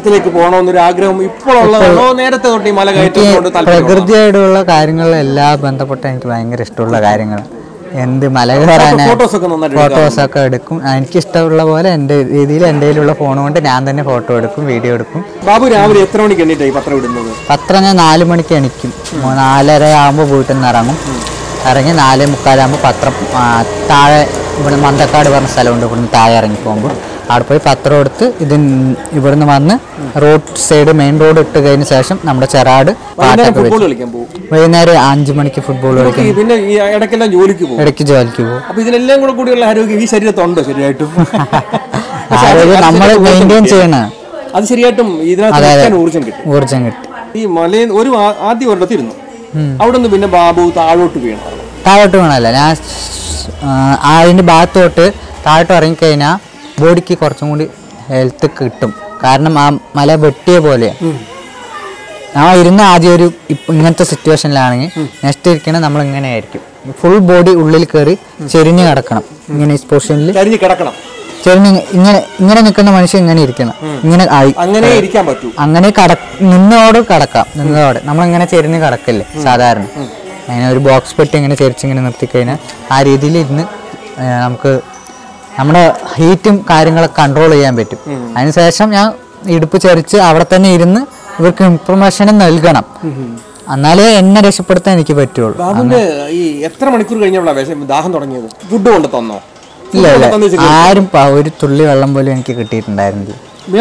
പ്രകൃതിയായിട്ടുള്ള കാര്യങ്ങളെല്ലാം ബന്ധപ്പെട്ട എനിക്ക് ഭയങ്കര ഇഷ്ടമുള്ള കാര്യങ്ങൾ. എന്ത് മല കയറാൻ ഫോട്ടോസൊക്കെ എടുക്കും. എനിക്കിഷ്ടമുള്ള പോലെ എൻ്റെ രീതിയിൽ എൻ്റെ കയ്യിലുള്ള ഫോൺ കൊണ്ട് ഞാൻ തന്നെ ഫോട്ടോ എടുക്കും, വീഡിയോ എടുക്കും. ബാബു രാവിലെ എത്ര മണിക്ക് എണീറ്റായി പത്രം ഇടുന്നത്? പത്രം ഞാൻ നാല് മണിക്ക് എണീക്കും. നാലര ആകുമ്പോൾ വീട്ടിൽ നിന്ന് ഇറങ്ങും. ഇറങ്ങി നാലേ മുക്കാലാകുമ്പോൾ പത്രം താഴെ ഇവിടെ മന്തക്കാട് പറഞ്ഞ സ്ഥലമുണ്ട്. ഇവിടുന്ന് താഴെ ഇറങ്ങി പോകുമ്പോൾ അവിടെ പോയി പത്രം എടുത്ത് ഇത് ഇവിടുന്ന് വന്ന് റോഡ് സൈഡ് മെയിൻ റോഡ് ഇട്ട് കഴിഞ്ഞ ശേഷം നമ്മുടെ ചെറാട് പാട്ടൊക്കെ വെച്ച് വൈകുന്നേരം അഞ്ചു മണിക്ക് ഫുട്ബോൾ കളിക്കും. പിന്നെ ഇടയ്ക്ക് ജോലിക്ക് പോകും. ഇടയ്ക്ക് ജോലിക്ക് പോകും. അപ്പൊ ഇതിനെല്ലാം കൂടെ കൂടിയുള്ള ആരോഗ്യം ഈ ശരീരത്തുണ്ടോ? ശരിയായിട്ടും ആരോഗ്യം നമ്മൾ മെയിൻറ്റെയിൻ ചെയ്യണം. അത് ശരിയായിട്ടും ഇതിനകത്ത് ഊർജ്ജം കിട്ടും. ഊർജ്ജം കിട്ടും. ഈ മലയിൽ ഒരു ആദ്യം ഒരിടത്തിരുന്നു. അവിടെ നിന്ന് പിന്നെ ബാബു താഴോട്ട് വീണു. താഴോട്ട് വീണല്ല, ഞാൻ അതിൻ്റെ ഭാഗത്തോട്ട് താഴോട്ട് ഇറങ്ങിക്കഴിഞ്ഞാൽ ബോഡിക്ക് കുറച്ചും കൂടി ഹെൽത്ത് കിട്ടും. കാരണം ആ മല വെട്ടിയ പോലെയാണ്. ഞാൻ ഇരുന്ന ആദ്യം ഒരു ഇങ്ങനത്തെ സിറ്റുവേഷനിലാണെങ്കിൽ നെക്സ്റ്റ് ഇരിക്കണ നമ്മൾ ഇങ്ങനെ ആയിരിക്കും. ഫുൾ ബോഡി ഉള്ളിൽ കയറി ചെരിഞ്ഞ് കിടക്കണം. ഇങ്ങനെ ഈ പൊസിഷനിൽ കിടക്കണം. ചെരിഞ്ഞ് ഇങ്ങനെ ഇങ്ങനെ നിൽക്കുന്ന മനുഷ്യൻ ഇങ്ങനെ ഇരിക്കണം. ഇങ്ങനെ അങ്ങനെ ഇരിക്കാൻ പറ്റും. അങ്ങനെ കട നിന്നോട് കിടക്കാം. നിന്നോട് നമ്മളിങ്ങനെ ചെരിഞ്ഞ് കിടക്കില്ലേ സാധാരണ. അങ്ങനെ ഒരു ബോക്സ് പെട്ടി ഇങ്ങനെ ചെരിച്ചിങ്ങനെ നിർത്തിക്കഴിഞ്ഞാൽ ആ രീതിയിൽ ഇരുന്ന് നമുക്ക് നമ്മുടെ ഹീറ്റും കാര്യങ്ങളൊക്കെ കൺട്രോൾ ചെയ്യാൻ പറ്റും. അതിനുശേഷം ഞാൻ ഇടുപ്പ് ചരിച്ച് അവിടെ തന്നെ ഇരുന്ന് ഇവർക്ക് ഇൻഫർമേഷൻ നൽകണം. എന്നാലേ എന്നെ രക്ഷപ്പെടുത്താൻ എനിക്ക് പറ്റുള്ളൂ. ഈ എത്ര മണിക്കൂർ കഴിഞ്ഞപ്പോഴാണ് ദാഹം തുടങ്ങിയത്? ഫുഡ് കൊണ്ട് തന്നോ? ഇല്ല ഇല്ല, ആരും ഒരു തുള്ളി വെള്ളം പോലും എനിക്ക് കിട്ടിയിട്ടുണ്ടായിരുന്നില്ല.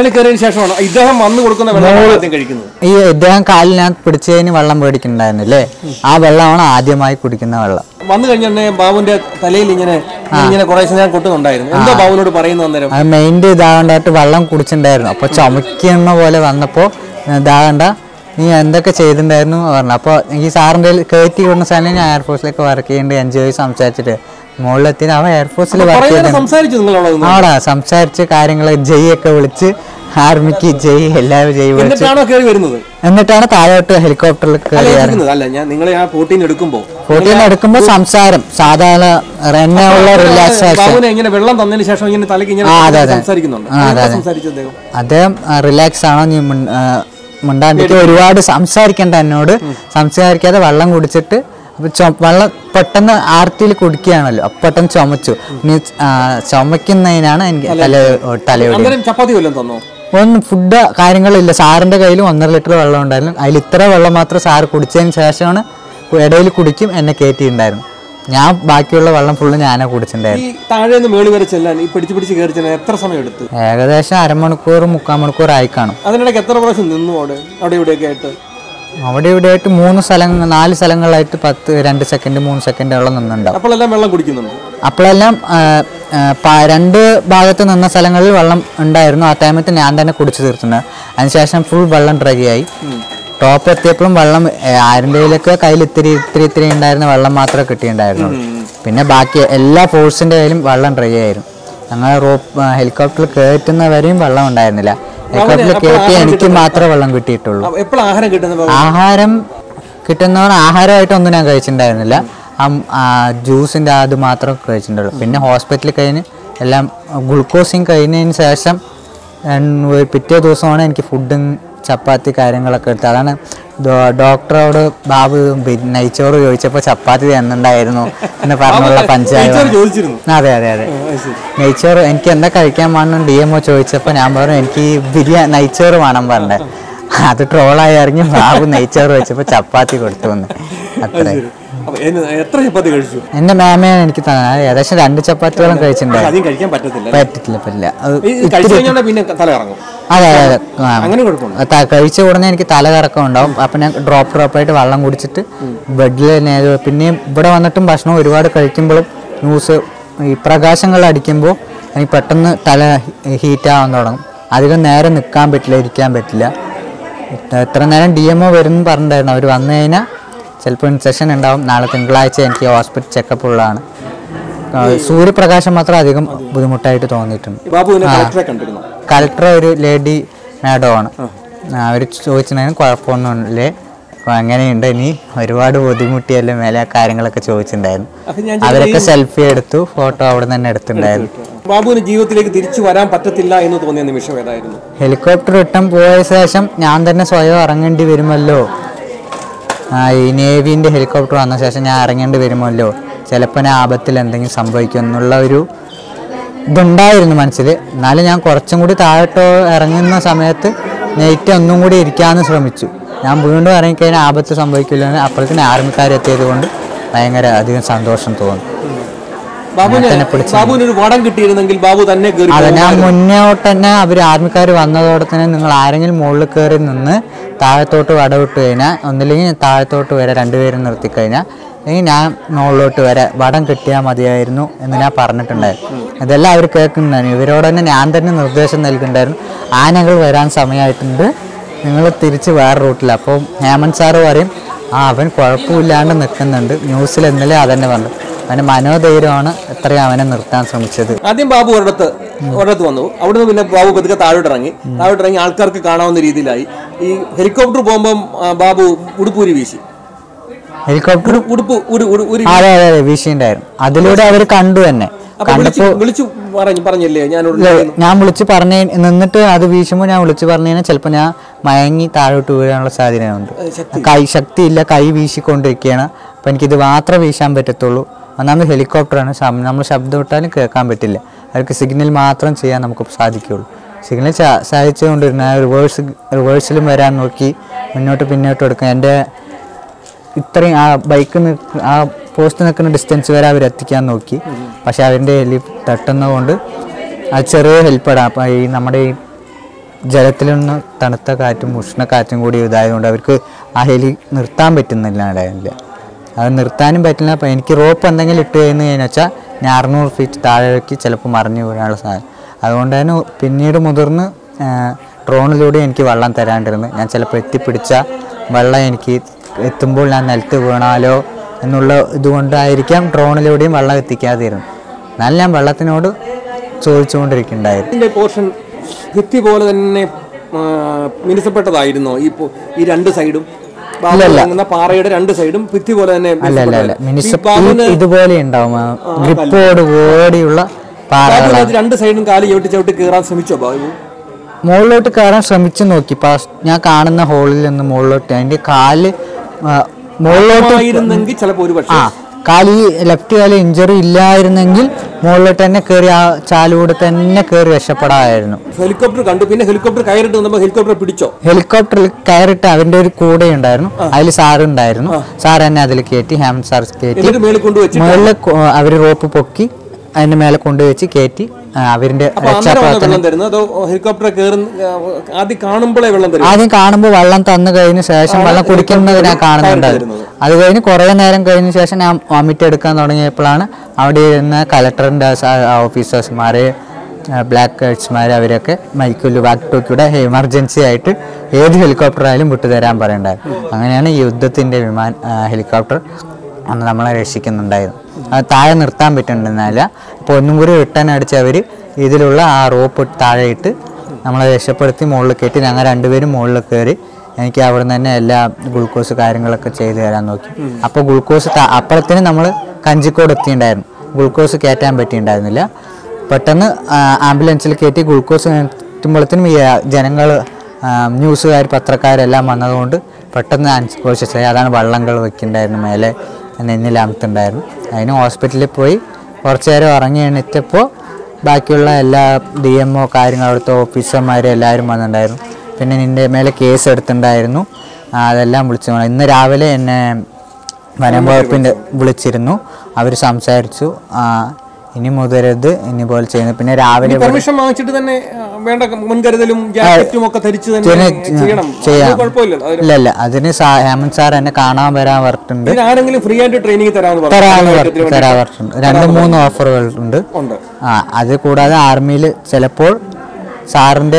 ഈ ഇദ്ദേഹം കാലിൽ ഞാൻ പിടിച്ചതിന് വെള്ളം മേടിക്കുന്നുണ്ടായിരുന്നില്ലേ, ആ വെള്ളമാണ് ആദ്യമായി കുടിക്കുന്ന വെള്ളം. വന്നു കഴിഞ്ഞാൽ ബാബുവിന്റെ തലയിൽ ഇങ്ങനെ ഇങ്ങനെ കുറേശ്ശെ ഞാൻ കൊട്ടുന്നുണ്ടായിരുന്നു. എന്താ ബാബുവിനോട് പറയുന്നു? അന്നേരം അത് മെയിൻ്റെ ഇതാകണ്ടായിട്ട് വെള്ളം കുടിച്ചിട്ടുണ്ടായിരുന്നു. അപ്പൊ ചുമക്കുന്ന പോലെ വന്നപ്പോ ഇതാകണ്ട നീ എന്തൊക്കെ ചെയ്തിട്ടുണ്ടായിരുന്നു പറഞ്ഞു. അപ്പോൾ ഈ സാറിൻ്റെ കയറ്റി വിടുന്ന സ്ഥലം ഞാൻ എയർഫോഴ്സിലേക്ക് വർക്ക് ചെയ്യുന്നുണ്ട്. എൻജോയ് സംസാരിച്ചിട്ട് മുകളിലെത്തി അവൻ എയർഫോഴ്സിൽ വർക്ക് ചെയ്ത് അവിടെ സംസാരിച്ച് കാര്യങ്ങൾ ജയ് ഒക്കെ വിളിച്ച് ആർമിക്ക് ജയ് എല്ലാവരും ജയ് വിളിച്ച് എന്നിട്ടാണ് താഴോട്ട് ഹെലികോപ്റ്ററിൽ കയറി. ഫോർട്ടീൻ എടുക്കുമ്പോ സംസാരം സാധാരണ എണ്ണയുള്ള റിലാക്സേഷൻ. അദ്ദേഹം റിലാക്സ് ആണോ നീ മിണ്ടാണ്ടിട്ട് ഒരുപാട് സംസാരിക്കണ്ട എന്നോട്. സംസാരിക്കാതെ വെള്ളം കുടിച്ചിട്ട് വെള്ളം പെട്ടെന്ന് ആർത്തിയിൽ കുടിക്കുകയാണല്ലോ, അപ്പൊ പെട്ടെന്ന് ചുമച്ചു. നീ ചുമക്കുന്നതിനാണ് എനിക്ക് തല തലയോട് ഒന്നും ഫുഡ് കാര്യങ്ങളില്ല. സാറിന്റെ കയ്യിലും ഒന്നര ലിറ്റർ വെള്ളം ഉണ്ടായിരുന്നു. അതിൽ ഇത്ര വെള്ളം മാത്രം സാറ് കുടിച്ചതിന് ശേഷമാണ് ഇടയിൽ കുടിക്കും എന്നെ കയറ്റിയിട്ടുണ്ടായിരുന്നു. ഞാൻ ബാക്കിയുള്ള വെള്ളം ഫുള്ള് ഞാനാ കുടിച്ചിട്ടുണ്ടായിരുന്നു. ഏകദേശം അരമണിക്കൂർ മുക്കാൽ മണിക്കൂർ ആയി കാണും. അവിടെ ഇവിടെ ആയിട്ട് മൂന്ന് സ്ഥലങ്ങൾ നാല് സ്ഥലങ്ങളായിട്ട് പത്ത് രണ്ട് സെക്കൻഡ് മൂന്ന് സെക്കൻഡ് വെള്ളം നിന്നുണ്ടാവും. അപ്പോഴെല്ലാം രണ്ട് ഭാഗത്ത് നിന്ന സ്ഥലങ്ങളിൽ വെള്ളം ഉണ്ടായിരുന്നു. ആ ടൈമത്ത് ഞാൻ തന്നെ കുടിച്ചു തീർത്തിട്ടുണ്ട്. അതിനുശേഷം ഫുൾ വെള്ളം ഡ്രൈ ആയി. ടോപ്പ് എത്തിയപ്പോഴും വെള്ളം ആരുടെയിലൊക്കെ കയ്യിൽ ഇത്തിരി ഇത്തിരി ഇത്തിരി ഉണ്ടായിരുന്ന വെള്ളം മാത്രമേ കിട്ടിയിട്ടുണ്ടായിരുന്നു. പിന്നെ ബാക്കി എല്ലാ ഫോഴ്സിൻ്റെ കയ്യിലും വെള്ളം ഡ്രൈ ആയിരുന്നു. ഞങ്ങൾ റോപ്പ് ഹെലികോപ്റ്ററിൽ കയറ്റുന്നവരെയും വെള്ളം ഉണ്ടായിരുന്നില്ല. ഹെലികോപ്റ്ററിൽ കയറ്റി എനിക്ക് മാത്രമേ വെള്ളം കിട്ടിയിട്ടുള്ളൂ. ആഹാരം കിട്ടുന്നവർ ആഹാരമായിട്ടൊന്നും ഞാൻ കഴിച്ചിട്ടുണ്ടായിരുന്നില്ല. ജ്യൂസിൻ്റെ അത് മാത്രം കഴിച്ചിട്ടുള്ളൂ. പിന്നെ ഹോസ്പിറ്റലിൽ കഴിഞ്ഞ് എല്ലാം ഗ്ലൂക്കോസിങ് കഴിഞ്ഞതിന് ശേഷം പിറ്റേ ദിവസമാണ് എനിക്ക് ഫുഡും ചപ്പാത്തി കാര്യങ്ങളൊക്കെ എടുത്തത്. അതാണ് ഡോക്ടറോട് ബാബു നെയ്ച്ചോറ് ചോദിച്ചപ്പോൾ ചപ്പാത്തി തന്നിട്ടുണ്ടായിരുന്നു എന്ന് പറഞ്ഞുള്ള പഞ്ചായത്ത്. അതെ അതെ അതെ നെയ്ച്ചോറ് എനിക്ക് എന്താ കഴിക്കാൻ വേണം ഡി എം ഒ ചോദിച്ചപ്പോൾ ഞാൻ പറഞ്ഞു എനിക്ക് ബിരിയാണി നെയ്ച്ചോറ് വേണം പറഞ്ഞേ. അത് ട്രോളായി ഇറങ്ങി ബാബു നെയ്ച്ചോറ് വെച്ചപ്പോൾ ചപ്പാത്തി കൊടുത്തു വന്ന്. അത്രേ. എന്റെ മാമയാണ് എനിക്ക് തന്നെ ഏകദേശം രണ്ട് ചപ്പാത്തിയോളം കഴിച്ചിട്ടുണ്ടായിരുന്നു. പറ്റത്തില്ല പറ്റില്ല. അതെ അതെ കഴിച്ച ഉടനെ എനിക്ക് തല കറക്കം ഉണ്ടാവും. അപ്പം ഞാൻ ഡ്രോപ്പ് ഡ്രോപ്പായിട്ട് വെള്ളം കുടിച്ചിട്ട് ബെഡിൽ പിന്നെയും ഇവിടെ വന്നിട്ടും ഭക്ഷണം ഒരുപാട് കഴിക്കുമ്പോഴും ന്യൂസ് ഈ പ്രകാശങ്ങൾ അടിക്കുമ്പോൾ എനിക്ക് പെട്ടെന്ന് തല ഹീറ്റാവാൻ തുടങ്ങും. അധികം നേരം നിൽക്കാൻ പറ്റില്ല, ഇരിക്കാൻ പറ്റില്ല. എത്ര നേരം ഡി എം ഒ വരും പറഞ്ഞിട്ടുണ്ടായിരുന്നു. അവർ വന്നു കഴിഞ്ഞാൽ ചിലപ്പോൾ ഇൻസെഷൻ ഉണ്ടാവും. നാളെ തിങ്കളാഴ്ച എനിക്ക് ഹോസ്പിറ്റൽ ചെക്കപ്പ് ഉള്ളതാണ്. സൂര്യപ്രകാശം മാത്രം അധികം ബുദ്ധിമുട്ടായിട്ട് തോന്നിയിട്ടുണ്ട്. കളക്ടർ ഒരു ലേഡി മാഡം ആണ്. അവർ ചോദിച്ചിട്ടുണ്ടെങ്കിൽ കുഴപ്പമൊന്നുമില്ലേ, എങ്ങനെയുണ്ട്, ഇനി ഒരുപാട് ബുദ്ധിമുട്ടിയല്ലേ മേലെ കാര്യങ്ങളൊക്കെ ചോദിച്ചിട്ടുണ്ടായിരുന്നു. അവരൊക്കെ സെൽഫി എടുത്തു, ഫോട്ടോ അവിടെ തന്നെ എടുത്തിട്ടുണ്ടായിരുന്നു. ബാബുവിന് ജീവിതത്തിലേക്ക് തിരിച്ചു വരാൻ പറ്റത്തില്ല എന്ന് തോന്നിയ നിമിഷം ഏതായിരുന്നു? ഹെലികോപ്റ്റർ റിട്ടേൺ പോയ ശേഷം ഞാൻ തന്നെ സ്വയം ഇറങ്ങേണ്ടി വരുമല്ലോ, ഈ നേവിൻ്റെ ഹെലികോപ്റ്റർ വന്ന ശേഷം ഞാൻ ഇറങ്ങേണ്ടി വരുമല്ലോ, ചിലപ്പോൾ ഞാൻ ആപത്തിൽ എന്തെങ്കിലും സംഭവിക്കും എന്നുള്ള ഒരു ഇതുണ്ടായിരുന്നു മനസ്സിൽ. എന്നാലും ഞാൻ കുറച്ചും കൂടി താഴോട്ടോ ഇറങ്ങുന്ന സമയത്ത് നൈറ്റ് ഒന്നും കൂടി ഇരിക്കാമെന്ന് ശ്രമിച്ചു. ഞാൻ വീണ്ടും ഇറങ്ങിക്കഴിഞ്ഞാൽ ആപത്ത് സംഭവിക്കില്ലെന്ന് അപ്പോഴത്തേന് ആർമിക്കാരെത്തിയത് കൊണ്ട് ഭയങ്കര അധികം സന്തോഷം തോന്നി. അതെ, ഞാൻ മുന്നോട്ട് തന്നെ അവർ ആർമിക്കാർ വന്നതോടെ തന്നെ നിങ്ങൾ ആരെങ്കിലും മുകളിൽ കയറി നിന്ന് താഴത്തോട്ട് വടവിട്ട് കഴിഞ്ഞാൽ ഒന്നില്ലെങ്കിൽ താഴത്തോട്ട് വരെ രണ്ടുപേരും നിർത്തിക്കഴിഞ്ഞാൽ അല്ലെങ്കിൽ ഞാൻ മുകളിലോട്ട് വരെ വടം കിട്ടിയാൽ മതിയായിരുന്നു എന്ന് ഞാൻ പറഞ്ഞിട്ടുണ്ടായിരുന്നു. ഇതെല്ലാം അവർ കേൾക്കുന്നുണ്ടായിരുന്നു. ഇവരോട് തന്നെ ഞാൻ തന്നെ നിർദ്ദേശം നൽകുന്നുണ്ടായിരുന്നു, ആനകൾ വരാൻ സമയമായിട്ടുണ്ട്, നിങ്ങൾ തിരിച്ച് വേറെ റൂട്ടിൽ. അപ്പോൾ ഹേമന്ത് സാറ് പറയും ആ അവൻ കുഴപ്പമില്ലാണ്ട് നിൽക്കുന്നുണ്ട്. ന്യൂസിൽ ഇന്നലെ അതന്നെ പറഞ്ഞു. അവൻ്റെ മനോധൈര്യമാണ് എത്രയും അവനെ നിർത്താൻ ശ്രമിച്ചത്. ആദ്യം ബാബു ഒരിടത്ത് ഒരിടത്ത് വന്നു. അവിടുന്ന് പിന്നെ ബാബു പതുക്കെ താഴോട്ട് ഇറങ്ങി താഴോട്ട് ഇറങ്ങി ആൾക്കാർക്ക് കാണാവുന്ന രീതിയിലായി. ഈ ഹെലികോപ്റ്റർ പോകുമ്പം ബാബു ഉടുപ്പൂരി വീശി. ഹെലികോപ്റ്റർ ഉടുപ്പ് അതെ അതെ അതെ വീശിണ്ടായിരുന്നു. അതിലൂടെ അവർ കണ്ടു തന്നെ. വിളിച്ചു പറഞ്ഞില്ലേ? ഞാൻ വിളിച്ച് പറഞ്ഞ നിന്നിട്ട് അത് വീശുമ്പോൾ ഞാൻ വിളിച്ച് പറഞ്ഞു കഴിഞ്ഞാൽ ചിലപ്പോൾ ഞാൻ മയങ്ങി താഴോട്ട് വീഴാനുള്ള സാധ്യതയുണ്ട്. കൈ ശക്തിയില്ല, കൈ വീശിക്കൊണ്ടിരിക്കുകയാണ്. അപ്പം എനിക്കിത് മാത്രമേ വീശാൻ പറ്റത്തുള്ളൂ. ഒന്നാമത് ഹെലികോപ്റ്ററാണ്, നമ്മൾ ശബ്ദം ഇട്ടാലും കേൾക്കാൻ പറ്റില്ല. അവർക്ക് സിഗ്നൽ മാത്രം ചെയ്യാൻ നമുക്ക് സാധിക്കുകയുള്ളൂ. സിഗ്നൽ സാധിച്ചുകൊണ്ടിരുന്ന റിവേഴ്സ് റിവേഴ്സിലും വരാൻ നോക്കി, മുന്നോട്ട് പിന്നോട്ട് എടുക്കുക. എൻ്റെ ഇത്രയും ആ ബൈക്ക് ആ പോസ്റ്റ് നിൽക്കുന്ന ഡിസ്റ്റൻസ് വരെ അവർ എത്തിക്കാൻ നോക്കി. പക്ഷെ അവൻ്റെ ഹെലി തട്ടുന്നതുകൊണ്ട് അത് ചെറിയ ഹെൽപ്പാണ്. അപ്പം ഈ നമ്മുടെ ഈ ജലത്തിൽ നിന്ന് തണുത്ത കാറ്റും ഉഷ്ണക്കാറ്റും കൂടി ഇതായതുകൊണ്ട് അവർക്ക് ആ ഹെലി നിർത്താൻ പറ്റുന്നില്ല. ഉണ്ടായില്ല, അത് നിർത്താനും പറ്റില്ല. അപ്പം എനിക്ക് റോപ്പ് എന്തെങ്കിലും ഇട്ട് കഴിഞ്ഞ് കഴിഞ്ഞാൽ വെച്ചാൽ ഞാൻ അറുന്നൂറ് ഫീറ്റ് താഴേക്ക് ചിലപ്പോൾ മറിഞ്ഞു വീഴാനുള്ള സാധനം. അതുകൊണ്ട് തന്നെ പിന്നീട് മുതിർന്ന് ഡ്രോണിലൂടെ എനിക്ക് വെള്ളം തരാണ്ടിരുന്നു. ഞാൻ ചിലപ്പോൾ എത്തിപ്പിടിച്ച വെള്ളം എനിക്ക് എത്തുമ്പോൾ ഞാൻ നിലത്ത് വീണാലോ എന്നുള്ള ഇതുകൊണ്ടായിരിക്കാം ഡ്രോണിലൂടെയും വെള്ളം എത്തിക്കാതിരുന്നു. എന്നാലും ഞാൻ വെള്ളത്തിനോട് ചോദിച്ചുകൊണ്ടിരിക്കുന്നുണ്ടായിരുന്നു. പോർഷൻ ഭിത്തി പോലെ തന്നെ മിനുസപ്പെട്ടതായിരുന്നു ഈ ഈ രണ്ട് സൈഡും, പാറയുടെ രണ്ട് സൈഡും ഭിത്തി പോലെ തന്നെ. അല്ല അല്ല അല്ല മിനുസപ്പ് ഇതുപോലെ ഉണ്ടാവും, ഗ്രിപ്പോട് കൂടിയുള്ള പാറ. രണ്ട് സൈഡും കാല് ചവിട്ടി ചവിട്ടി കയറാൻ ശ്രമിച്ചോ ബാബു? മുകളിലോട്ട് കയറാൻ ശ്രമിച്ചു നോക്കി. ഞാൻ കാണുന്ന ഹോളിൽ നിന്ന് മുകളിലോട്ട് അതിന്റെ കാല് മുകളിലോട്ട് ആ കാല് ഈ ലെഫ്റ്റ് കാല് ഇഞ്ചറി ഇല്ലായിരുന്നെങ്കിൽ മുകളിലോട്ട് തന്നെ കയറി ആ ചാലൂടെ തന്നെ കയറി രക്ഷപ്പെടാമായിരുന്നു. ഹെലികോപ്റ്റർ കണ്ടു. പിന്നെ ഹെലികോപ്റ്റർ കയറിട്ട് ഹെലികോപ്റ്റർ പിടിച്ചോ? ഹെലികോപ്റ്ററിൽ കയറിട്ട് അവന്റെ ഒരു കൂടെ ഉണ്ടായിരുന്നു, അതിൽ സാറ് ഉണ്ടായിരുന്നു. സാർ എന്നെ അതിൽ കയറ്റി, ഹേമന്ത് സാർ കയറ്റി. മുകളിൽ അവര് റോപ്പ് പൊക്കി അതിന്റെ മേലെ കൊണ്ടുവച്ച് കയറ്റി അവരിന്റെ ആദ്യം കാണുമ്പോൾ വെള്ളം തന്നു കഴിഞ്ഞ ശേഷം വെള്ളം കുടിക്കുന്നത് ഞാൻ കാണുന്നുണ്ടായിരുന്നു. അത് കഴിഞ്ഞ് കുറെ നേരം കഴിഞ്ഞ ശേഷം ഞാൻ വോമിറ്റ് എടുക്കാൻ തുടങ്ങിയപ്പോഴാണ് അവിടെ ഇരുന്ന കലക്ടറിന്റെ ഓഫീസേഴ്സ്മാര്, ബ്ലാക്ക് ഗൈഡ്സ്മാര് അവരൊക്കെ മൈക്കിൽ വാക്ക് ടോക്കിയുടെ എമർജൻസി ആയിട്ട് ഏത് ഹെലികോപ്റ്റർ ആയാലും വിട്ടുതരാൻ പറയണ്ടായിരുന്നു. അങ്ങനെയാണ് ഈ യുദ്ധത്തിന്റെ വിമാന ഹെലികോപ്റ്റർ അന്ന് നമ്മളെ രക്ഷിക്കുന്നുണ്ടായിരുന്നു. അത് താഴെ നിർത്താൻ പറ്റുന്നുണ്ടെന്നല്ല. അപ്പോൾ ഒന്നും കൂടി റിട്ടേൺ അടിച്ച് അവർ ഇതിലുള്ള ആ റോപ്പ് താഴെ ഇട്ട് നമ്മളെ രക്ഷപ്പെടുത്തി മുകളിൽ കയറ്റി. ഞങ്ങൾ രണ്ടുപേരും മുകളിൽ കയറി. എനിക്ക് അവിടെ നിന്ന് തന്നെ എല്ലാ ഗ്ലൂക്കോസ് കാര്യങ്ങളൊക്കെ ചെയ്തു തരാൻ നോക്കി. അപ്പോൾ ഗ്ലൂക്കോസ് അപ്പുറത്തിന് നമ്മൾ കഞ്ചിക്കോട് എത്തിയിട്ടുണ്ടായിരുന്നു, ഗ്ലൂക്കോസ് കയറ്റാൻ പറ്റിയിട്ടുണ്ടായിരുന്നില്ല. പെട്ടെന്ന് ആംബുലൻസിൽ കയറ്റി ഗ്ലൂക്കോസ് എത്തുമ്പോഴത്തേനും ഈ ജനങ്ങൾ ന്യൂസുകാർ പത്രക്കാരെല്ലാം വന്നതുകൊണ്ട് പെട്ടെന്ന് അൺകോൺഷ്യസ് ആയി. അതാണ് വള്ളങ്ങൾ വെക്കുന്നുണ്ടായിരുന്നു, മേലെ നെഞ്ഞിലാമത്തുണ്ടായിരുന്നു. അതിന് ഹോസ്പിറ്റലിൽ പോയി കുറച്ച് നേരം ഉറങ്ങി എണീറ്റപ്പോൾ ബാക്കിയുള്ള എല്ലാ ഡി എം ഒ കാര്യങ്ങൾ അവിടുത്തെ ഓഫീസർമാരും എല്ലാവരും വന്നിട്ടുണ്ടായിരുന്നു. പിന്നെ നിൻ്റെ മേലെ കേസ് എടുത്തിട്ടുണ്ടായിരുന്നു, അതെല്ലാം വിളിച്ചു. ഇന്ന് രാവിലെ എന്നെ വനം വകുപ്പിൻ്റെ വിളിച്ചിരുന്നു, അവർ സംസാരിച്ചു. ഇനി മുതലത് ഇനി പോലെ ചെയ്യുന്നു. പിന്നെ രാവിലെ പെർമിഷൻ വാങ്ങിച്ചിട്ട് തന്നെ വേണ്ട മുൻകരുതലും ജാക്കറ്റും ഒക്കെ ധരിച്ച് തന്നെ ചെയ്യണം. ഇല്ല ഇല്ല അതിന് ഹേമന്ത് സാർ എന്നെ കാണാൻ വരാൻ പറഞ്ഞിട്ടുണ്ട്. ആരെങ്കിലും ഫ്രീ ആയിട്ട് ട്രെയിനിങ് തരാൻ തരാൻ പറഞ്ഞിട്ടുണ്ട്. രണ്ട് മൂന്ന് ഓഫറുകൾ ഉണ്ട്. ആ അത് കൂടാതെ ആർമിയിൽ ചിലപ്പോൾ സാറിന്റെ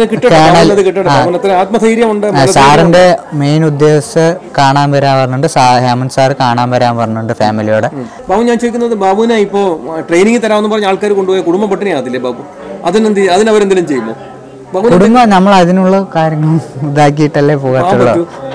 സാറിന്റെ മെയിൻ ഉദ്യോഗസ്ഥ കാണാൻ വരാൻ പറഞ്ഞിട്ടുണ്ട്. ഹേമന്ത് സാർ കാണാൻ വരാൻ പറഞ്ഞിട്ടുണ്ട് ഫാമിലിയോടെ. ബാബു, ഞാൻ ചോദിക്കുന്നത് ബാബുവിനെ ഇപ്പോ ട്രെയിനിങ് തരാമെന്ന് പറഞ്ഞ ആൾക്കാർ കൊണ്ടുപോയ കുടുംബ പട്ടിണിയാകത്തില്ലേ ബാബു? അതിനെന്ത് അതിനവരെന്തെങ്കിലും ചെയ്യുമോ? കുടുംബം നമ്മൾ അതിനുള്ള കാര്യങ്ങൾ ഇതാക്കിയിട്ടല്ലേ പോകത്തുള്ളൂ.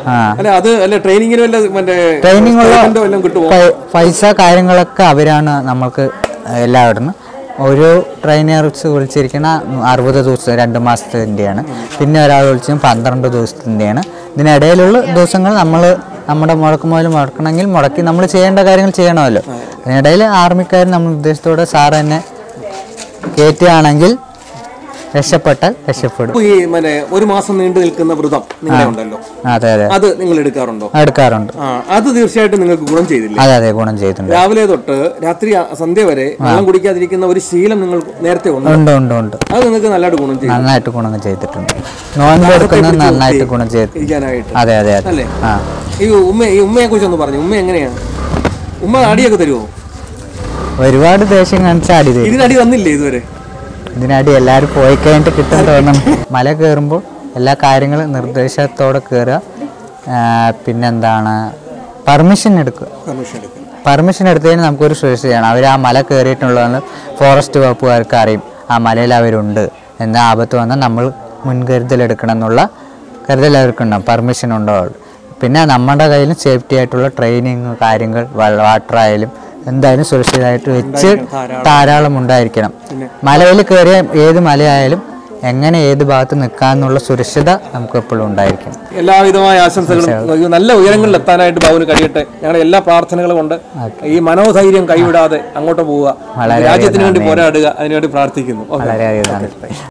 ട്രെയിനിങ്ങുള്ള പൈസ കാര്യങ്ങളൊക്കെ അവരാണ് നമ്മൾക്ക് എല്ലാവരും. ഒരു ട്രെയിനേഴ്സ് വിളിച്ചിരിക്കുന്ന അറുപത് ദിവസം രണ്ട് മാസത്തിൻ്റെയാണ്. പിന്നെ ഒരാൾ വിളിച്ചത് പന്ത്രണ്ട് ദിവസത്തിൻ്റെയാണ്. ഇതിനിടയിലുള്ള ദിവസങ്ങൾ നമ്മൾ നമ്മുടെ മുടക്ക് മുതൽ മുടക്കണമെങ്കിൽ മുടക്കി നമ്മൾ ചെയ്യേണ്ട കാര്യങ്ങൾ ചെയ്യണമല്ലോ. അതിനിടയിൽ ആർമിക്കാർ നമ്മൾ ഉദ്ദേശത്തോടെ സാറ് തന്നെ കയറ്റുകയാണെങ്കിൽ രക്ഷപ്പെട്ടാൽ രക്ഷപ്പെടും. ഒരു മാസം നീണ്ടു നിൽക്കുന്ന വ്രതം ഉണ്ടല്ലോ, അതെ അതെ, അത് നിങ്ങൾ എടുക്കാറുണ്ടോ? എടുക്കാറുണ്ട്. അത് തീർച്ചയായിട്ടും നിങ്ങൾക്ക് ഗുണം ചെയ്തില്ല? അതെ അതെ, ഗുണം ചെയ്തിട്ടുണ്ട്. രാവിലെ തൊട്ട് രാത്രി സന്ധ്യ വരെ വെള്ളം കുടിക്കാതിരിക്കുന്ന ഒരു ശീലം നിങ്ങൾ നേരത്തെ ഉണ്ട്? ഉണ്ട് ഉണ്ട് ഉണ്ട്. അത് നിങ്ങൾക്ക് നല്ലതായിട്ട് ഗുണം ചെയ്തു? നന്നായിട്ട് ഗുണം ചെയ്തിട്ടുണ്ട്. നോമ്പ് എടുക്കുന്നത് നന്നായിട്ട് ഗുണം ചെയ്തിരിക്കാനായിട്ട്. അതെ അതെ അതെ. ആ ഈ ഉമ്മ ഈ ഉമ്മയെ കുറിച്ച് ഒന്ന് പറഞ്ഞു. ഉമ്മ എങ്ങനെയാണ്? ഉമ്മ അടിയൊക്കെ തരുമോ? ഒരുപാട് ദേഷ്യം കാണിച്ചാൽ അടി തരും. ഇതിനടി വന്നില്ലേ ഇതുവരെ? ഇതിനടി എല്ലാവരും പോയി കഴിഞ്ഞിട്ട് കിട്ടാൻ തോന്നണം. മല കയറുമ്പോൾ എല്ലാ കാര്യങ്ങളും നിർദ്ദേശത്തോടെ കയറുക. പിന്നെന്താണ്, പെർമിഷൻ എടുക്കുക. പെർമിഷൻ എടുത്തതിന് നമുക്കൊരു സുരക്ഷയാണ്. അവർ ആ മല കയറിയിട്ടുള്ളതെന്ന് ഫോറസ്റ്റ് വകുപ്പുകാർക്ക് അറിയും. ആ മലയിൽ അവരുണ്ട്, എന്താ ആപത്ത് വന്നാൽ നമ്മൾ മുൻകരുതലെടുക്കണം എന്നുള്ള കരുതലെടുക്കണം. പെർമിഷൻ ഉണ്ടോ? പിന്നെ നമ്മുടെ കയ്യിലും സേഫ്റ്റി ആയിട്ടുള്ള ട്രെയിനിങ് കാര്യങ്ങൾ, വാട്ടർ ആയാലും എന്തായാലും സുരക്ഷിതമായിട്ട് വെച്ച് ധാരാളം ഉണ്ടായിരിക്കണം. മലയിൽ കയറിയ ഏത് മലയായാലും എങ്ങനെ ഏത് ഭാഗത്ത് നിൽക്കാന്നുള്ള സുരക്ഷിത നമുക്ക് എപ്പോഴും ഉണ്ടായിരിക്കും. എല്ലാവിധമായ ആശംസകളും നല്ല ഉയരങ്ങളിൽ എത്താനായിട്ട് ബാബുവിന് കഴിയട്ടെ. ഞങ്ങളുടെ എല്ലാ പ്രാർത്ഥനകളും കൊണ്ട് ഈ മനോധൈര്യം കൈവിടാതെ അങ്ങോട്ട് പോവുക, രാജ്യത്തിന് വേണ്ടി പോരാടുക, അതിനുവേണ്ടി പ്രാർത്ഥിക്കുന്നു. വളരെയധികം